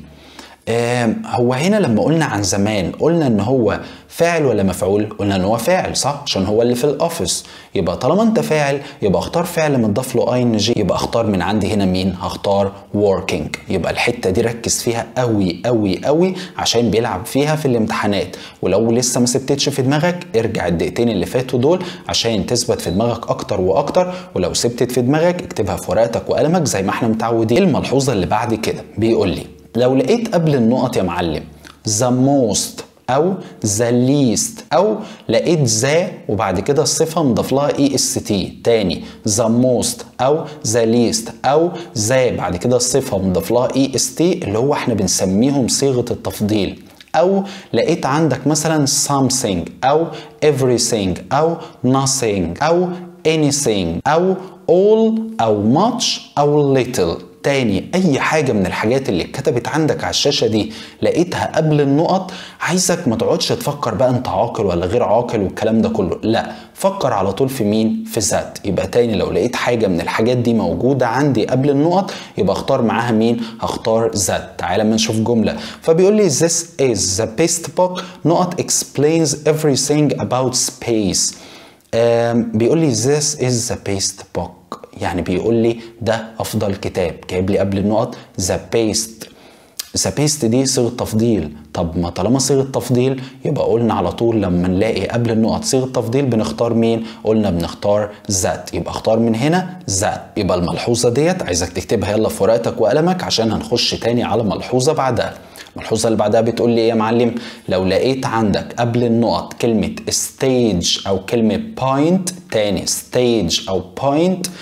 Speaker 1: آه هو هنا لما قلنا عن زمان قلنا ان هو فاعل ولا مفعول؟ قلنا ان هو فاعل، صح؟ عشان هو اللي في الاوفيس. يبقى طالما انت فاعل يبقى اختار فعل مضاف له اي ان جي، يبقى اختار من عندي هنا مين؟ هختار working. يبقى الحته دي ركز فيها قوي قوي قوي عشان بيلعب فيها في الامتحانات، ولو لسه ما ثبتتش في دماغك ارجع الدقيقتين اللي فاتوا دول عشان تثبت في دماغك اكتر واكتر، ولو ثبتت في دماغك اكتبها في ورقتك وقلمك زي ما احنا متعودين. الملحوظه اللي بعد كده بيقول لي لو لقيت قبل النقط يا معلم the most او the least او لقيت ذا وبعد كده الصفه مضاف لها اي اس تي. تاني، the most او the least او ذا بعد كده الصفه مضاف لها اي اس تي اللي هو احنا بنسميهم صيغه التفضيل. او لقيت عندك مثلا something او everything او nothing او anything او all او much او little. تاني، اي حاجه من الحاجات اللي اتكتبت عندك على الشاشه دي لقيتها قبل النقط، عايزك ما تقعدش تفكر بقى انت عاقل ولا غير عاقل والكلام ده كله، لا، فكر على طول في مين؟ في ذات. يبقى تاني لو لقيت حاجه من الحاجات دي موجوده عندي قبل النقط يبقى اختار معاها مين؟ هختار ذات. تعالى ما نشوف جمله. فبيقول لي this is the best book نقط explains everything about space. بيقول لي this is the best book، يعني بيقول لي ده افضل كتاب. جايب لي قبل النقط the best. the best دي صيغه تفضيل. طب ما طالما صيغه تفضيل يبقى قلنا على طول لما نلاقي قبل النقط صيغه تفضيل بنختار مين؟ قلنا بنختار ذات. يبقى اختار من هنا ذات. يبقى الملحوظه ديت عايزك تكتبها يلا في ورقتك وقلمك عشان هنخش تاني على ملحوظه بعدها. الملحوظه اللي بعدها بتقول لي ايه يا معلم؟ لو لقيت عندك قبل النقط كلمه stage او كلمه point، تاني stage او point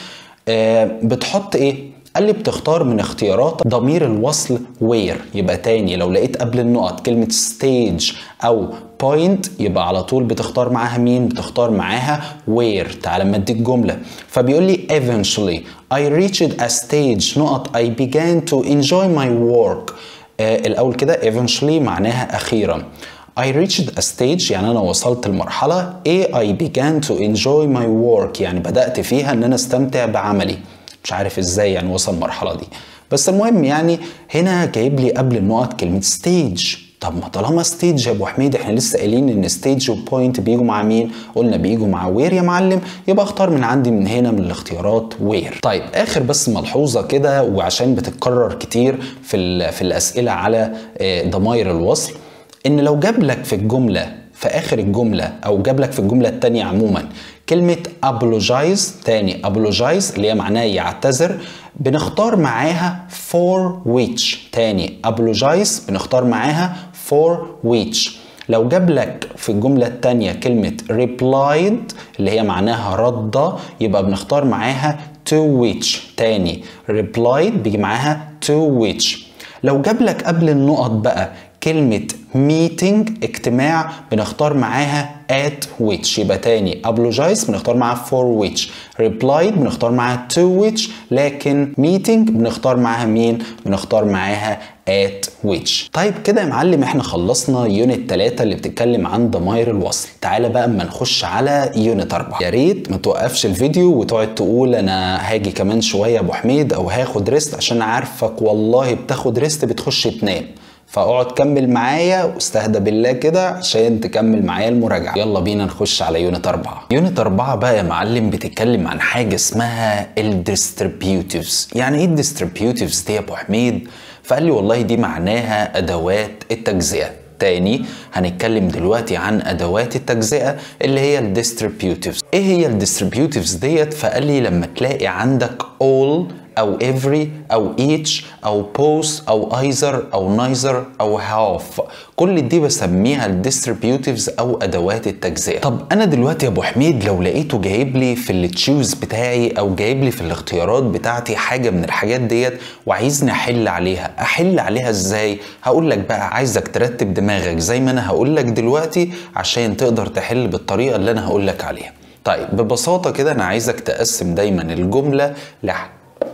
Speaker 1: آه بتحط ايه؟ قال لي بتختار من اختيارات ضمير الوصل where. يبقى تاني لو لقيت قبل النقط كلمة stage أو point يبقى على طول بتختار معاها مين؟ بتختار معاها where. تعال اما اديك جملة، فبيقول لي eventually I reached a stage نقط I began to enjoy my work. آه الأول كده eventually معناها أخيرا. I reached a stage يعني أنا وصلت لمرحلة ايه I began to enjoy my work يعني بدأت فيها إن أنا استمتع بعملي. مش عارف ازاي يعني وصل المرحلة دي، بس المهم يعني هنا جايب لي قبل النقط كلمة ستيج. طب ما طالما ستيج يا ابو حميد احنا لسه قايلين ان ستيج وبوينت بيجوا مع مين؟ قلنا بيجوا مع وير يا معلم، يبقى اختار من عندي من هنا من الاختيارات وير. طيب اخر بس ملحوظة كده وعشان بتتكرر كتير في في الاسئلة على ضمائر الوصل، ان لو جاب لك في الجملة في اخر الجملة او جاب لك في الجملة التانية عموما كلمة apologize، تاني apologize اللي هي معناها يعتذر، بنختار معاها for which. تاني apologize بنختار معاها for which. لو جاب لك في الجملة التانية كلمة replied اللي هي معناها رد، يبقى بنختار معاها to which. تاني replied بيجي معاها to which. لو جاب لك قبل النقط بقى كلمة meeting اجتماع بنختار معاها at which. يبقى تاني apologize بنختار معاها for which، replied بنختار معاها to which، لكن meeting بنختار معاها مين؟ بنختار معاها at which. طيب كده يا معلم احنا خلصنا يونت ثلاثة اللي بتتكلم عن ضمائر الوصل. تعالى بقى اما نخش على يونت أربعة. يا ريت ما توقفش الفيديو وتقعد تقول انا هاجي كمان شوية يا ابو حميد او هاخد ريست، عشان عارفك والله بتاخد ريست بتخش تنام، فاقعد كمل معايا واستهدى بالله كده عشان تكمل معايا المراجعة. يلا بينا نخش على يونت أربعة. يونت أربعة بقى يا معلم بتتكلم عن حاجة اسمها الديستريبيوتيفز. يعني ايه الديستريبيوتيفز دي يا ابو حميد؟ فقال لي والله دي معناها ادوات التجزئة. تاني هنتكلم دلوقتي عن ادوات التجزئة اللي هي الديستريبيوتيفز. ايه هي الديستريبيوتيفز ديت؟ فقال لي لما تلاقي عندك all أو every أو each أو both أو either أو neither أو half، كل دي بسميها الديستريبيوتيفز أو أدوات التجزئة. طب أنا دلوقتي يا أبو حميد لو لقيته جايب لي في التشوز بتاعي أو جايب لي في الاختيارات بتاعتي حاجة من الحاجات ديت وعايزني أحل عليها، أحل عليها إزاي؟ هقول لك بقى، عايزك ترتب دماغك زي ما أنا هقول لك دلوقتي عشان تقدر تحل بالطريقة اللي أنا هقول لك عليها. طيب ببساطة كده أنا عايزك تقسم دايما الجملة لح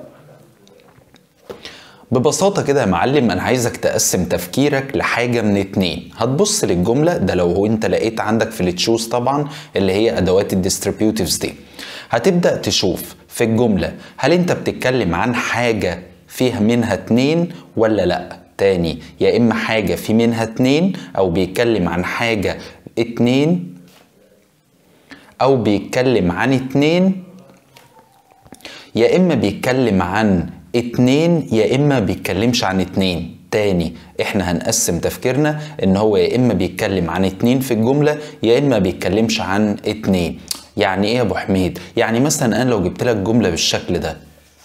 Speaker 1: ببساطة كده يا معلم أنا عايزك تقسم تفكيرك لحاجة من اتنين. هتبص للجملة ده لو هو أنت لقيت عندك في التشوز طبعا اللي هي أدوات الديستريبيوتيفز دي، هتبدأ تشوف في الجملة هل أنت بتتكلم عن حاجة فيها منها اتنين ولا لأ. تاني يا إما حاجة في منها اتنين أو بيتكلم عن حاجة اتنين أو بيتكلم عن اتنين، يا إما بيتكلم عن اتنين يا اما بيتكلمش عن اتنين. تاني احنا هنقسم تفكيرنا ان هو يا اما بيتكلم عن اتنين في الجملة يا اما بيتكلمش عن اتنين. يعني ايه يا ابو حميد؟ يعني مثلا انا لو جبت لك جملة بالشكل ده،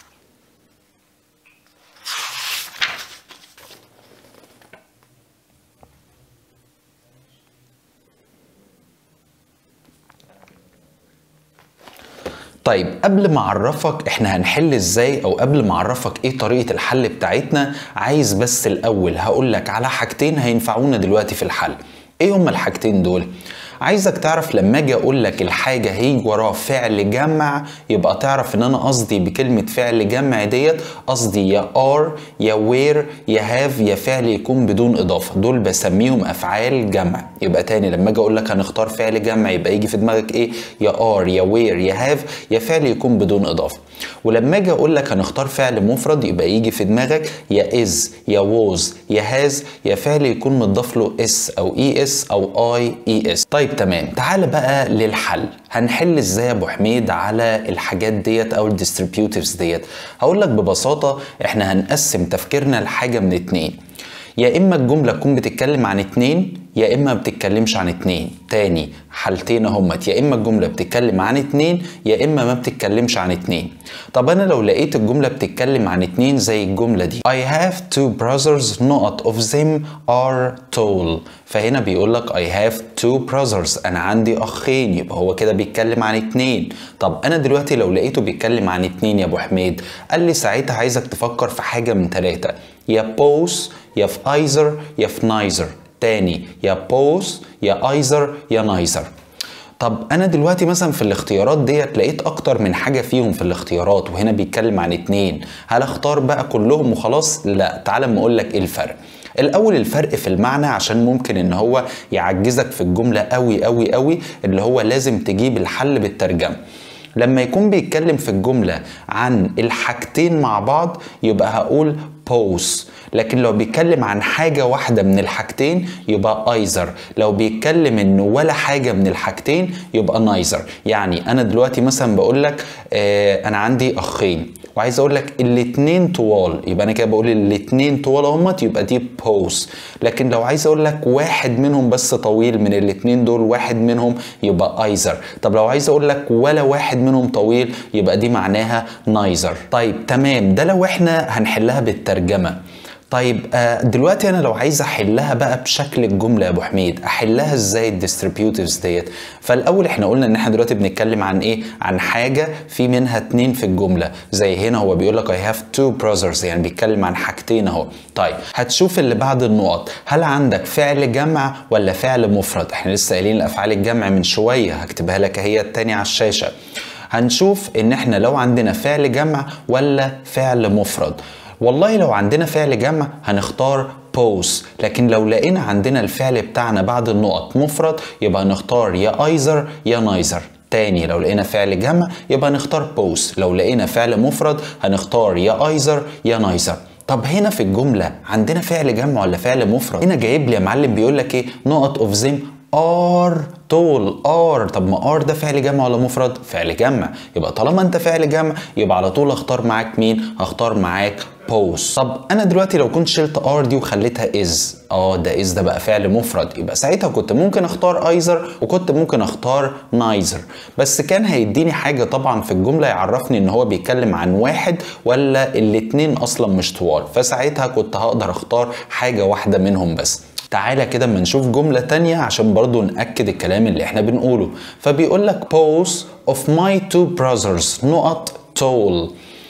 Speaker 1: طيب قبل ما اعرفك احنا هنحل ازاي او قبل ما اعرفك ايه طريقة الحل بتاعتنا، عايز بس الاول هقولك على حاجتين هينفعونا دلوقتي في الحل. ايه هما الحاجتين دول؟ عايزك تعرف لما اجي اقول لك الحاجه هيجي وراه فعل جمع يبقى تعرف ان انا قصدي بكلمه فعل جمع ديت قصدي يا ار يا وير يا هاف يا فعل يكون بدون اضافه، دول بسميهم افعال جمع. يبقى تاني لما اجي اقول لك هنختار فعل جمع يبقى يجي في دماغك ايه؟ يا ار يا وير يا هاف يا فعل يكون بدون اضافه. ولما اجي اقول لك هنختار فعل مفرد يبقى يجي في دماغك يا از يا ووز يا هاز يا فعل يكون مضاف له اس او اي اس او اي اي اس. طيب تمام، تعال بقى للحل. هنحل ازاي يا ابو حميد على الحاجات ديت او الديستريبيوتيفز ديت؟ هقول لك ببساطه احنا هنقسم تفكيرنا لحاجه من اتنين، يا اما الجمله تكون بتتكلم عن اتنين يا اما ما بتتكلمش عن اتنين. تاني حالتين همت، يا اما الجمله بتتكلم عن اتنين يا اما ما بتتكلمش عن اتنين. طب انا لو لقيت الجمله بتتكلم عن اتنين زي الجمله دي I have two brothers not of them are tall، فهنا بيقول لك I have two brothers، انا عندي اخين، يبقى هو كده بيتكلم عن اتنين. طب انا دلوقتي لو لقيته بيتكلم عن اتنين يا ابو حميد، قال لي ساعتها عايزك تفكر في حاجه من ثلاثه، يا both يا في either يا في neither. تاني يا both يا either يا neither. طب انا دلوقتي مثلا في الاختيارات ديت لقيت اكتر من حاجه فيهم في الاختيارات وهنا بيتكلم عن اتنين، هل اختار بقى كلهم وخلاص؟ لا، تعال اما اقول لك ايه الفرق. الاول الفرق في المعنى، عشان ممكن ان هو يعجزك في الجمله قوي قوي قوي، اللي هو لازم تجيب الحل بالترجمه. لما يكون بيتكلم في الجمله عن الحاجتين مع بعض يبقى هقول both، لكن لو بيتكلم عن حاجة واحدة من الحاجتين يبقى either، لو بيتكلم انه ولا حاجة من الحاجتين يبقى neither. يعني انا دلوقتي مثلا بقول لك آه انا عندي اخين وعايز اقول لك الاتنين طوال، يبقى انا كده بقول الاتنين طوال اهمت، يبقى دي both. لكن لو عايز اقول لك واحد منهم بس طويل من الاتنين دول، واحد منهم يبقى either. طب لو عايز اقول لك ولا واحد منهم طويل يبقى دي معناها neither. طيب تمام، ده لو احنا هنحلها بالترجمة. طيب دلوقتي انا لو عايز احلها بقى بشكل الجمله يا ابو حميد، احلها ازاي الديستريبيوتيفز ديت؟ فالاول احنا قلنا ان احنا دلوقتي بنتكلم عن ايه؟ عن حاجه في منها اتنين في الجمله، زي هنا هو بيقول لك I have two brothers، يعني بيتكلم عن حاجتين اهو. طيب هتشوف اللي بعد النقط، هل عندك فعل جمع ولا فعل مفرد؟ احنا لسه قايلين الافعال الجمع من شويه، هكتبها لك اهي التاني على الشاشه. هنشوف ان احنا لو عندنا فعل جمع ولا فعل مفرد. والله لو عندنا فعل جمع هنختار both، لكن لو لقينا عندنا الفعل بتاعنا بعد النقط مفرد يبقى هنختار يا either يا neither. تاني لو لقينا فعل جمع يبقى هنختار both، لو لقينا فعل مفرد هنختار يا either يا neither. طب هنا في الجملة عندنا فعل جمع ولا فعل مفرد؟ هنا جايب لي يا معلم بيقول لك ايه؟ نقط of them are tall. are، طب ما are ده فعل جمع ولا مفرد؟ فعل جمع، يبقى طالما انت فعل جمع يبقى على طول اختار معاك مين؟ هختار معاك both. طب انا دلوقتي لو كنت شلت are دي وخليتها is، اه ده is ده بقى فعل مفرد، يبقى ساعتها كنت ممكن اختار either وكنت ممكن اختار neither، بس كان هيديني حاجه طبعا في الجمله يعرفني ان هو بيتكلم عن واحد ولا الاتنين اصلا مش طوال، فساعتها كنت هقدر اختار حاجه واحده منهم بس. تعالى كده اما نشوف جملة تانية عشان برضو نأكد الكلام اللي احنا بنقوله. فبيقول لك both of my two brothers نقط tall.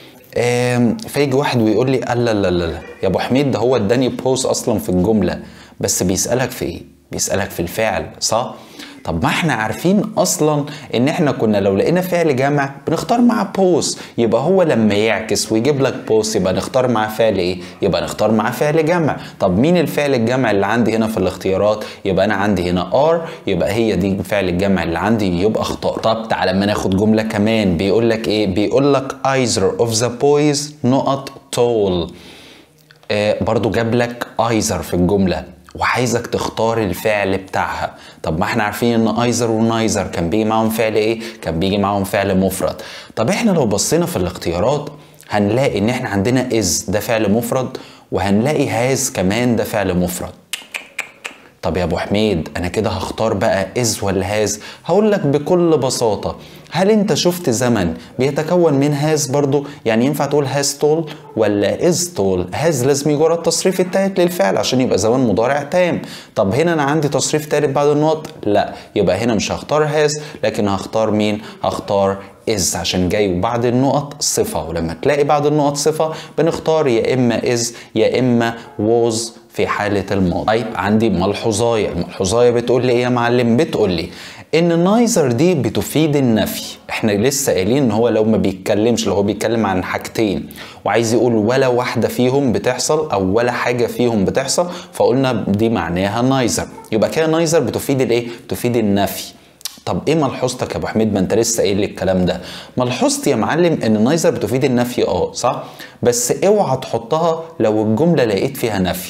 Speaker 1: فيجي واحد ويقول لي لا لا لا لا يا ابو حميد، ده هو اداني both اصلا في الجملة، بس بيسألك في ايه؟ بيسألك في الفعل، صح؟ طب ما احنا عارفين اصلا ان احنا كنا لو لقينا فعل جمع بنختار معاه both، يبقى هو لما يعكس ويجيب لك both يبقى نختار معاه فعل ايه؟ يبقى نختار معاه فعل جمع. طب مين الفعل الجمع اللي عندي هنا في الاختيارات؟ يبقى انا عندي هنا are، يبقى هي دي فعل الجمع اللي عندي، يبقى اختار. طب تعالى اما ناخد جملة كمان، بيقول لك ايه؟ بيقول لك either of the boys نقط tall. آه برضو جاب لك either في الجملة وعايزك تختار الفعل بتاعها. طب ما احنا عارفين ان either و neither كان بيجي معاهم فعل ايه؟ كان بيجي معاهم فعل مفرد. طب احنا لو بصينا في الاختيارات هنلاقي ان احنا عندنا is ده فعل مفرد، وهنلاقي has كمان ده فعل مفرد. طب يا ابو حميد انا كده هختار بقى is ولا has؟ هقول لك بكل بساطة، هل انت شفت زمن بيتكون من has برضو؟ يعني ينفع تقول has tall ولا is tall؟ has لازم يجي ورا التصريف التالت للفعل عشان يبقى زمن مضارع تام. طب هنا انا عندي تصريف تالت بعد النقط؟ لا، يبقى هنا مش هختار has لكن هختار مين؟ هختار is عشان جاي بعد النقط صفة، ولما تلاقي بعد النقط صفة بنختار يا اما is يا اما was في حالة الماضي. طيب عندي ملحوظاية، الملحوظاية بتقول لي ايه يا معلم؟ بتقول لي ان neither دي بتفيد النفي. احنا لسه قايلين ان هو لو ما بيتكلمش، لو هو بيتكلم عن حاجتين وعايز يقول ولا واحدة فيهم بتحصل او ولا حاجة فيهم بتحصل، فقلنا دي معناها neither، يبقى كده neither بتفيد الايه؟ بتفيد النفي. طب ايه ملحوظتك يا ابو حميد؟ ما انت لسه قايل لي الكلام ده. ملحوظتي يا معلم ان neither بتفيد النفي، اه صح، بس اوعى تحطها لو الجمله لقيت فيها نفي.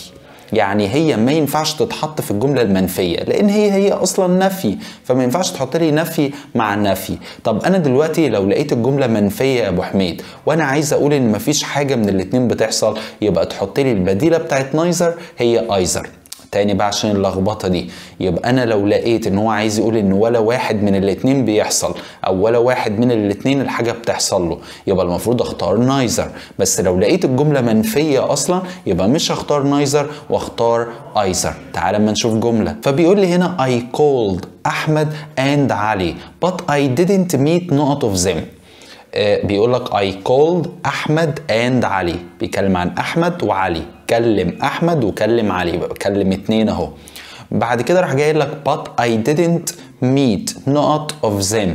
Speaker 1: يعني هي ما ينفعش تتحط في الجملة المنفية لان هي هي اصلا نفي، فما ينفعش تحط لي نفي مع نفي. طب انا دلوقتي لو لقيت الجملة منفية يا ابو حميد وانا عايز اقول ان مفيش حاجة من الاتنين بتحصل، يبقى تحط لي البديلة بتاعت نايذر هي ايذر. تاني بقى عشان اللخبطه دي، يبقى انا لو لقيت ان هو عايز يقول ان ولا واحد من الاتنين بيحصل او ولا واحد من الاتنين الحاجه بتحصل له، يبقى المفروض اختار نايذر. بس لو لقيت الجمله منفيه اصلا يبقى مش هختار نايذر واختار ايذر. تعال اما نشوف جمله. فبيقول لي هنا I called احمد and علي but I didn't meet none of them. بيقول لك I called أحمد and علي، بيكلم عن أحمد وعلي، كلم أحمد وكلم علي، يبقى بكلم اتنين أهو. بعد كده راح جاي لك but I didn't meet not of them.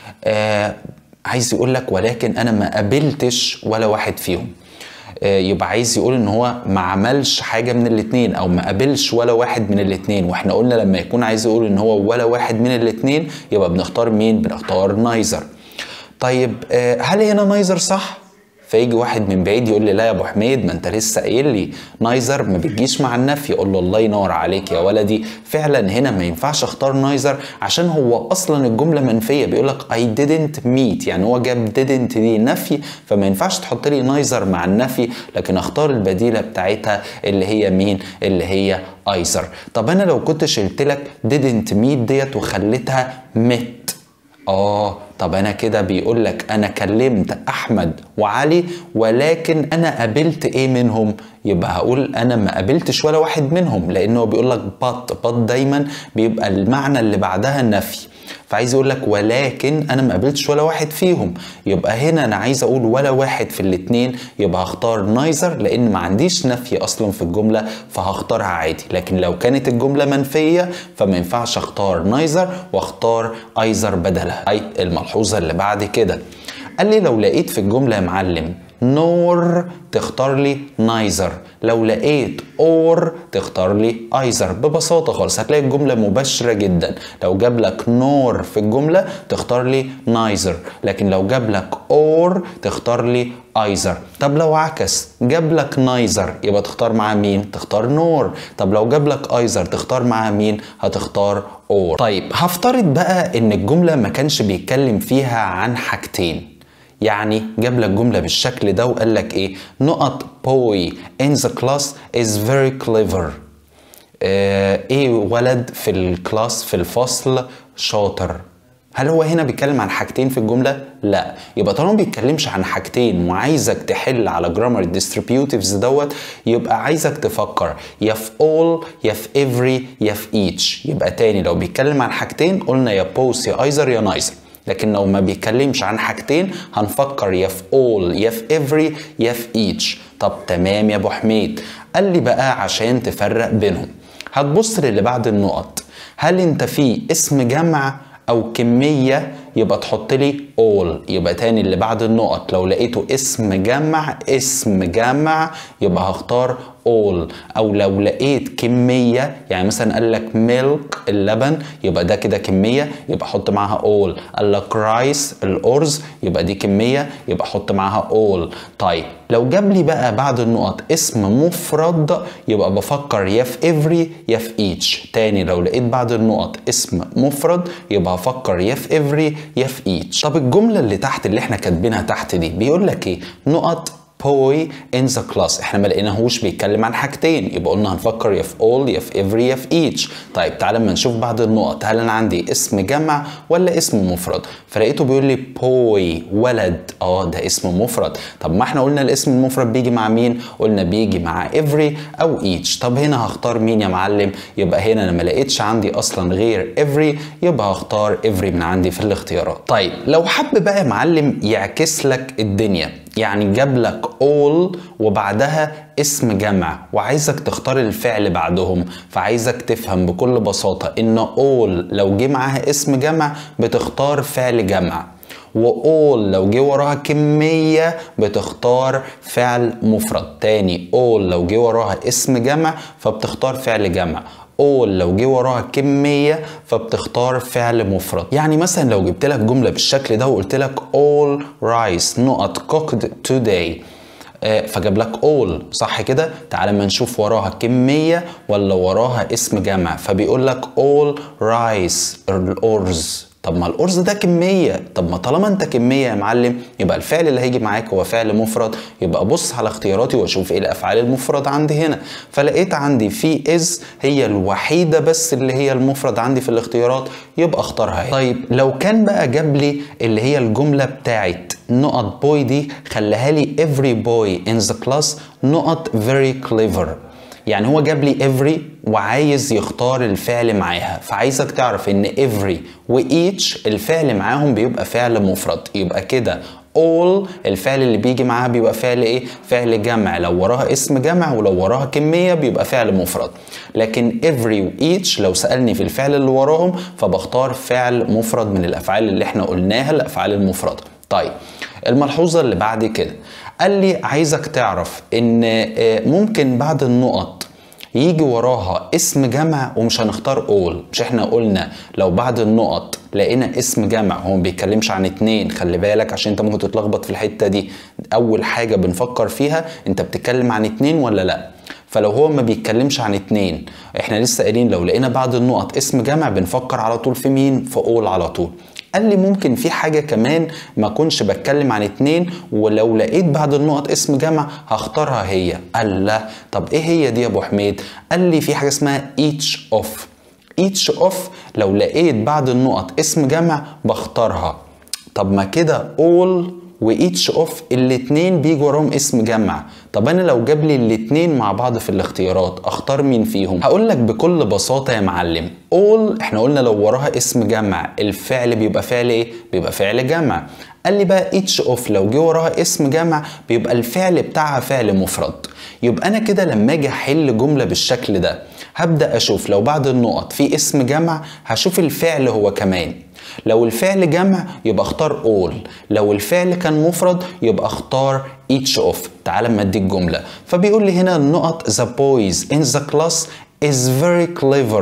Speaker 1: آه عايز يقول لك ولكن أنا ما قابلتش ولا واحد فيهم. آه يبقى عايز يقول إن هو ما عملش حاجة من الاتنين أو ما قابلش ولا واحد من الاتنين، وإحنا قلنا لما يكون عايز يقول إن هو ولا واحد من الاتنين يبقى بنختار مين؟ بنختار نايذر. طيب هل هنا نايذر صح؟ فيجي واحد من بعيد يقول لي لا يا ابو حميد ما انت لسه قايل لي نايذر ما بتجيش مع النفي. اقول له الله ينور عليك يا ولدي، فعلا هنا ما ينفعش اختار نايذر عشان هو اصلا الجمله منفيه. بيقول لك I didn't meet، يعني هو جاب didn't دي نفي، فما ينفعش تحط لي نايذر مع النفي، لكن اختار البديله بتاعتها اللي هي مين؟ اللي هي ايذر. طب انا لو كنت شلت لك didn't meet ديت وخليتها met، اه طب انا كده بيقول لك انا كلمت احمد وعلي ولكن انا قابلت ايه منهم؟ يبقى هقول انا ما قابلتش ولا واحد منهم، لانه بيقول لك but but دايما بيبقى المعنى اللي بعدها النفي، فعايز يقول لك ولكن انا ما قابلتش ولا واحد فيهم. يبقى هنا انا عايز اقول ولا واحد في الاتنين، يبقى هختار نايذر لان ما عنديش نفي اصلا في الجمله فهختارها عادي. لكن لو كانت الجمله منفيه فما ينفعش اختار نايذر واختار ايذر بدلها. اي الملحوظه اللي بعد كده قال لي لو لقيت في الجمله يا معلم نور تختار لي نايذر، لو لقيت اور تختار لي ايذر. ببساطه خالص هتلاقي الجمله مباشره جدا، لو جاب لك نور في الجمله تختار لي نايذر، لكن لو جاب لك اور تختار لي ايذر. طب لو عكس جاب لك نايذر يبقى تختار معاه مين؟ تختار نور. طب لو جاب لك ايذر تختار معاه مين؟ هتختار اور. طيب هفترض بقى ان الجمله ما كانش بيتكلم فيها عن حاجتين، يعني جاب لك جملة بالشكل ده وقال لك ايه؟ نقط boy in the class is very clever. اه ايه ولد في الكلاس في الفصل شاطر. هل هو هنا بيتكلم عن حاجتين في الجملة؟ لا. يبقى طالما بيتكلمش عن حاجتين وعايزك تحل على جرامر distributives دوت، يبقى عايزك تفكر يا في all يا في every يا في each. يبقى تاني لو بيتكلم عن حاجتين قلنا يا both يا ايذر يا نايذر، لكن لو ما بيتكلمش عن حاجتين هنفكر يا في all يا في every يا في each. طب تمام يا ابو حميد. قال لي بقى عشان تفرق بينهم هتبص للي بعد النقط، هل انت في اسم جمع او كمية يبقى تحط لي all. يبقى تاني اللي بعد النقط لو لقيته اسم جمع اسم جمع يبقى هختار all، او لو لقيت كمية يعني مثلا قال لك milk اللبن يبقى ده كده كمية يبقى حط معاها all. قال لك rice الارز يبقى دي كمية يبقى حط معاها all. طيب لو جاب لي بقى بعد النقط اسم مفرد يبقى بفكر يا في every يا في each. تاني لو لقيت بعد النقط اسم مفرد يبقى هفكر يا في every يا في each. طب الجملة اللي تحت اللي احنا كاتبينها تحت دي بيقول لك ايه؟ نقط boy in the class، احنا ما لقيناهوش بيتكلم عن حاجتين يبقى قلنا هنفكر يا في all يا في every يا في each. طيب تعالى اما نشوف بعد النقط هل انا عندي اسم جمع ولا اسم مفرد. فلقيته بيقول لي boy ولد، اه ده اسم مفرد. طب ما احنا قلنا الاسم المفرد بيجي مع مين؟ قلنا بيجي مع every او each. طب هنا هختار مين يا معلم؟ يبقى هنا انا ما لقيتش عندي اصلا غير every يبقى هختار every من عندي في الاختيارات. طيب لو حب بقى يا معلم يعكس لك الدنيا، يعني جاب لك all وبعدها اسم جمع وعايزك تختار الفعل بعدهم، فعايزك تفهم بكل بساطة ان all لو جه معاها اسم جمع بتختار فعل جمع، وall لو جه وراها كمية بتختار فعل مفرد. تاني all لو جه وراها اسم جمع فبتختار فعل جمع، all لو جه وراها كمية فبتختار فعل مفرد. يعني مثلا لو جبت لك جملة بالشكل ده وقلت لك all rice نقط cooked today، آه فجاب لك all صح كده. تعال ما نشوف وراها كمية ولا وراها اسم جمع. فبيقول لك all rice الأرز. طب ما الأرز ده كمية. طب ما طالما انت كمية يا معلم يبقى الفعل اللي هيجي معاك هو فعل مفرد. يبقى بص على اختياراتي واشوف ايه الافعال المفرد عندي هنا. فلقيت عندي في is هي الوحيدة بس اللي هي المفرد عندي في الاختيارات، يبقى اختارها هي. طيب لو كان بقى جاب لي اللي هي الجملة بتاعت نقط boy دي، خليها لي every boy in the class نقط very clever. يعني هو جاب لي every وعايز يختار الفعل معاها، فعايزك تعرف ان every و each الفعل معاهم بيبقى فعل مفرد. يبقى كده all الفعل اللي بيجي معاها بيبقى فعل ايه؟ فعل جمع. لو وراها اسم جمع ولو وراها كمية بيبقى فعل مفرد. لكن every و each لو سألني في الفعل اللي وراهم فبختار فعل مفرد من الافعال اللي احنا قلناها الافعال المفردة. طيب الملحوظة اللي بعد كده قال لي عايزك تعرف ان ممكن بعد النقط يجي وراها اسم جمع ومش هنختار all. مش احنا قلنا لو بعد النقط لقينا اسم جمع هو ما بيتكلمش عن اتنين، خلي بالك عشان انت ممكن تتلخبط في الحتة دي. اول حاجة بنفكر فيها انت بتتكلم عن اتنين ولا لا. فلو هو ما بيتكلمش عن اتنين، احنا لسه قايلين لو لقينا بعد النقط اسم جمع بنفكر على طول في مين؟ في all على طول. قال لي ممكن في حاجة كمان ما كنش بتكلم عن اتنين ولو لقيت بعد النقط اسم جمع هختارها هي. قال لا طب ايه هي دي يا ابو حميد؟ قال لي في حاجة اسمها each of. each of لو لقيت بعد النقط اسم جمع بختارها. طب ما كده all و each of الاتنين بيجوا وراهم اسم جمع. طب انا لو جاب لي الاتنين مع بعض في الاختيارات اختار مين فيهم؟ هقول لك بكل بساطة يا معلم all احنا قلنا لو وراها اسم جمع الفعل بيبقى فعل ايه؟ بيبقى فعل جمع. قال لي بقى each of لو جه وراها اسم جمع بيبقى الفعل بتاعها فعل مفرد. يبقى انا كده لما اجي احل جملة بالشكل ده هبدأ اشوف لو بعد النقط في اسم جمع هشوف الفعل هو كمان. لو الفعل جمع يبقى اختار all. لو الفعل كان مفرد يبقى اختار each of. تعال اما اديك جملة. فبيقول لي هنا النقط the boys in the class is very clever.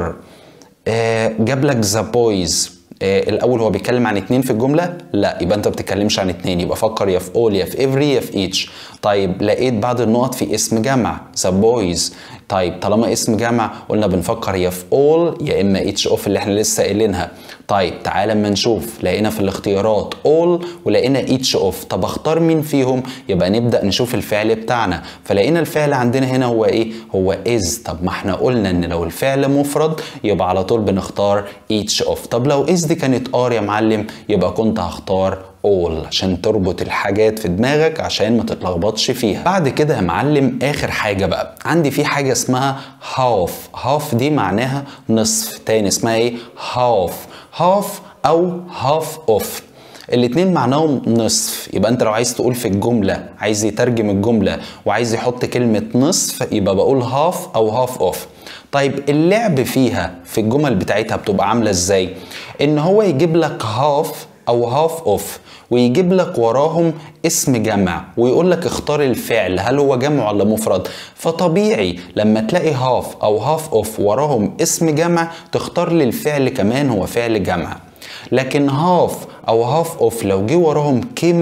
Speaker 1: آه جاب لك the boys. آه الاول هو بيتكلم عن اتنين في الجملة؟ لا، يبقى انت بتتكلمش عن اتنين، يبقى فكر يا في all يا في every يا في each. طيب لقيت بعد النقط في اسم جمع the boys. طيب طالما اسم جمع قلنا بنفكر يا في all يا اما each of اللي احنا لسه قايلينها. طيب تعالى اما نشوف لقينا في الاختيارات all ولقينا each of. طب اختار مين فيهم؟ يبقى نبدأ نشوف الفعل بتاعنا. فلقينا الفعل عندنا هنا هو ايه؟ هو is. طب ما احنا قلنا ان لو الفعل مفرد يبقى على طول بنختار each of. طب لو is دي كانت are يا معلم يبقى كنت هختار all عشان تربط الحاجات في دماغك عشان ما تتلخبطش فيها. بعد كده يا معلم اخر حاجة بقى عندي في حاجة اسمها half. half دي معناها نصف. تاني اسمها ايه؟ half. half او half of الاتنين معناهم نصف. يبقى انت لو عايز تقول في الجملة عايز يترجم الجملة وعايز يحط كلمة نصف يبقى بقول half او half of. طيب اللعب فيها في الجمل بتاعتها بتبقى عاملة ازاي؟ ان هو يجيب لك half او half of ويجيب لك وراهم اسم جمع ويقول لك اختار الفعل هل هو جمع ولا مفرد. فطبيعي لما تلاقي half او half of وراهم اسم جمع تختار لي الفعل كمان هو فعل جمع. لكن half او half of لو جه وراهم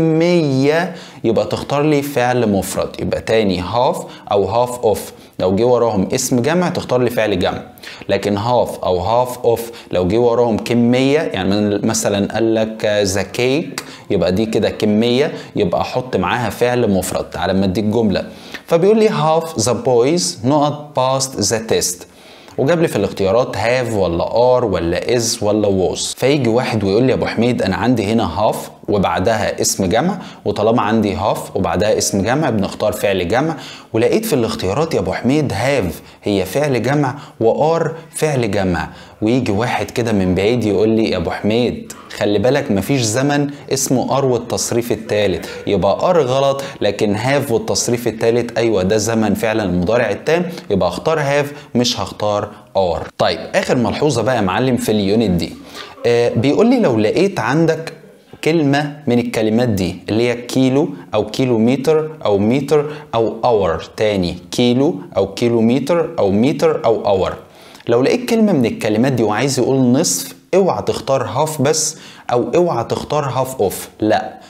Speaker 1: كمية يبقى تختار لي فعل مفرد. يبقى تاني half او half of لو جه وراهم اسم جمع تختار لي فعل جمع. لكن half او half of لو جه وراهم كمية يعني مثلا قال لك the cake يبقى دي كده كمية يبقى احط معاها فعل مفرد. تعال اما اديك جملة. فبيقول لي half the boys not passed the test وجاب لي في الاختيارات have ولا are ولا is ولا was. فيجي واحد ويقول لي يا ابو حميد انا عندي هنا half وبعدها اسم جمع وطالما عندي half وبعدها اسم جمع بنختار فعل جمع. ولقيت في الاختيارات يا ابو حميد have هي فعل جمع وار فعل جمع. ويجي واحد كده من بعيد يقول لي يا ابو حميد خلي بالك مفيش زمن اسمه ار والتصريف الثالث. يبقى ار غلط لكن هاف والتصريف الثالث ايوه ده زمن فعلا المضارع التام يبقى اختار هاف مش هختار ار. طيب اخر ملحوظه بقى يا معلم في اليونت دي آه بيقول لي لو لقيت عندك كلمة من الكلمات دي اللي هي كيلو أو كيلومتر أو متر أو اور. تاني كيلو أو كيلومتر أو متر أو اور. لو لقيت كلمة من الكلمات دي وعايز يقول نصف اوعى تختار هاف بس او اوعى تختار هاف اوف. لا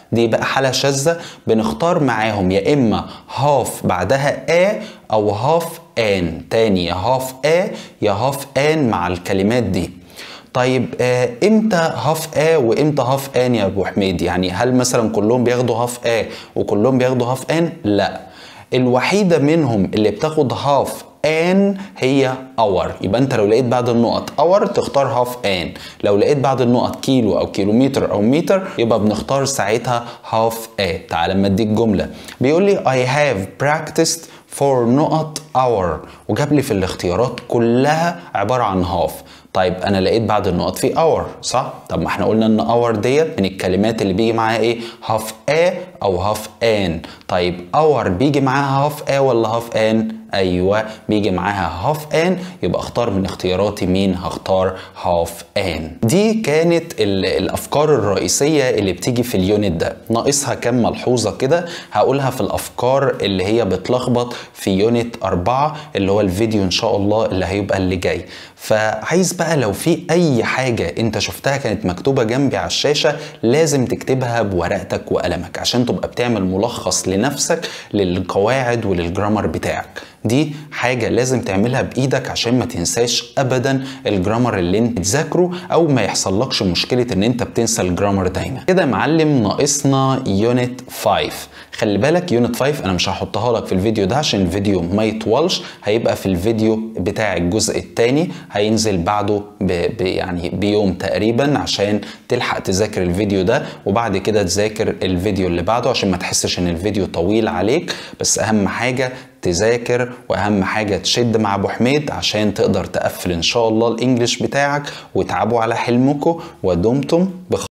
Speaker 1: دي بقى حالة شاذة بنختار معاهم يا اما هاف بعدها ا او هاف ان. تاني يا هاف ا يا هاف ان مع الكلمات دي. طيب آه امتى هاف ا وامتى هاف ان يا ابو حميد؟ يعني هل مثلا كلهم بياخدوا هاف ا وكلهم بياخدوا هاف ان؟ لا، الوحيدة منهم اللي بتاخد هاف ان هي اور. يبقى انت لو لقيت بعد النقط اور تختار هاف ان، لو لقيت بعد النقط كيلو او كيلومتر او متر يبقى بنختار ساعتها هاف ا. تعال اما اديك جملة بيقول لي I have practiced for نقط hour وجاب لي في الاختيارات كلها عبارة عن هاف. طيب انا لقيت بعد النقط في اور صح؟ طب ما احنا قلنا ان اور ديت من الكلمات اللي بيجي معاها ايه؟ هاف ا او هاف ان. طيب اور بيجي معاها هاف ا ولا هاف ان؟ ايوه بيجي معاها هاف ان، يبقى اختار من اختياراتي مين؟ هختار هاف ان. دي كانت الافكار الرئيسيه اللي بتيجي في اليونت ده. ناقصها كام ملحوظه كده هقولها في الافكار اللي هي بتلخبط في يونت أربعة اللي هو الفيديو ان شاء الله اللي هيبقى اللي جاي. فعايز بقى لو في اي حاجه انت شفتها كانت مكتوبه جنبي على الشاشه لازم تكتبها بورقتك وقلمك عشان تبقى بتعمل ملخص لنفسك للقواعد وللجرامر بتاعك. دي حاجة لازم تعملها بإيدك عشان ما تنساش أبدا الجرامر اللي انت تذاكره أو ما يحصلكش مشكلة ان انت بتنسى الجرامر دايما. كده يا معلم ناقصنا يونت خمسة. خلي بالك يونت خمسة انا مش هحطها لك في الفيديو ده عشان الفيديو ما يطولش، هيبقى في الفيديو بتاع الجزء الثاني هينزل بعده ب... ب... يعني بيوم تقريبا عشان تلحق تذاكر الفيديو ده وبعد كده تذاكر الفيديو اللي بعده عشان ما تحسش ان الفيديو طويل عليك. بس اهم حاجة تذاكر واهم حاجة تشد مع ابو حميد عشان تقدر تقفل ان شاء الله الانجليش بتاعك. وتعبوا على حلمكم ودمتم بخير.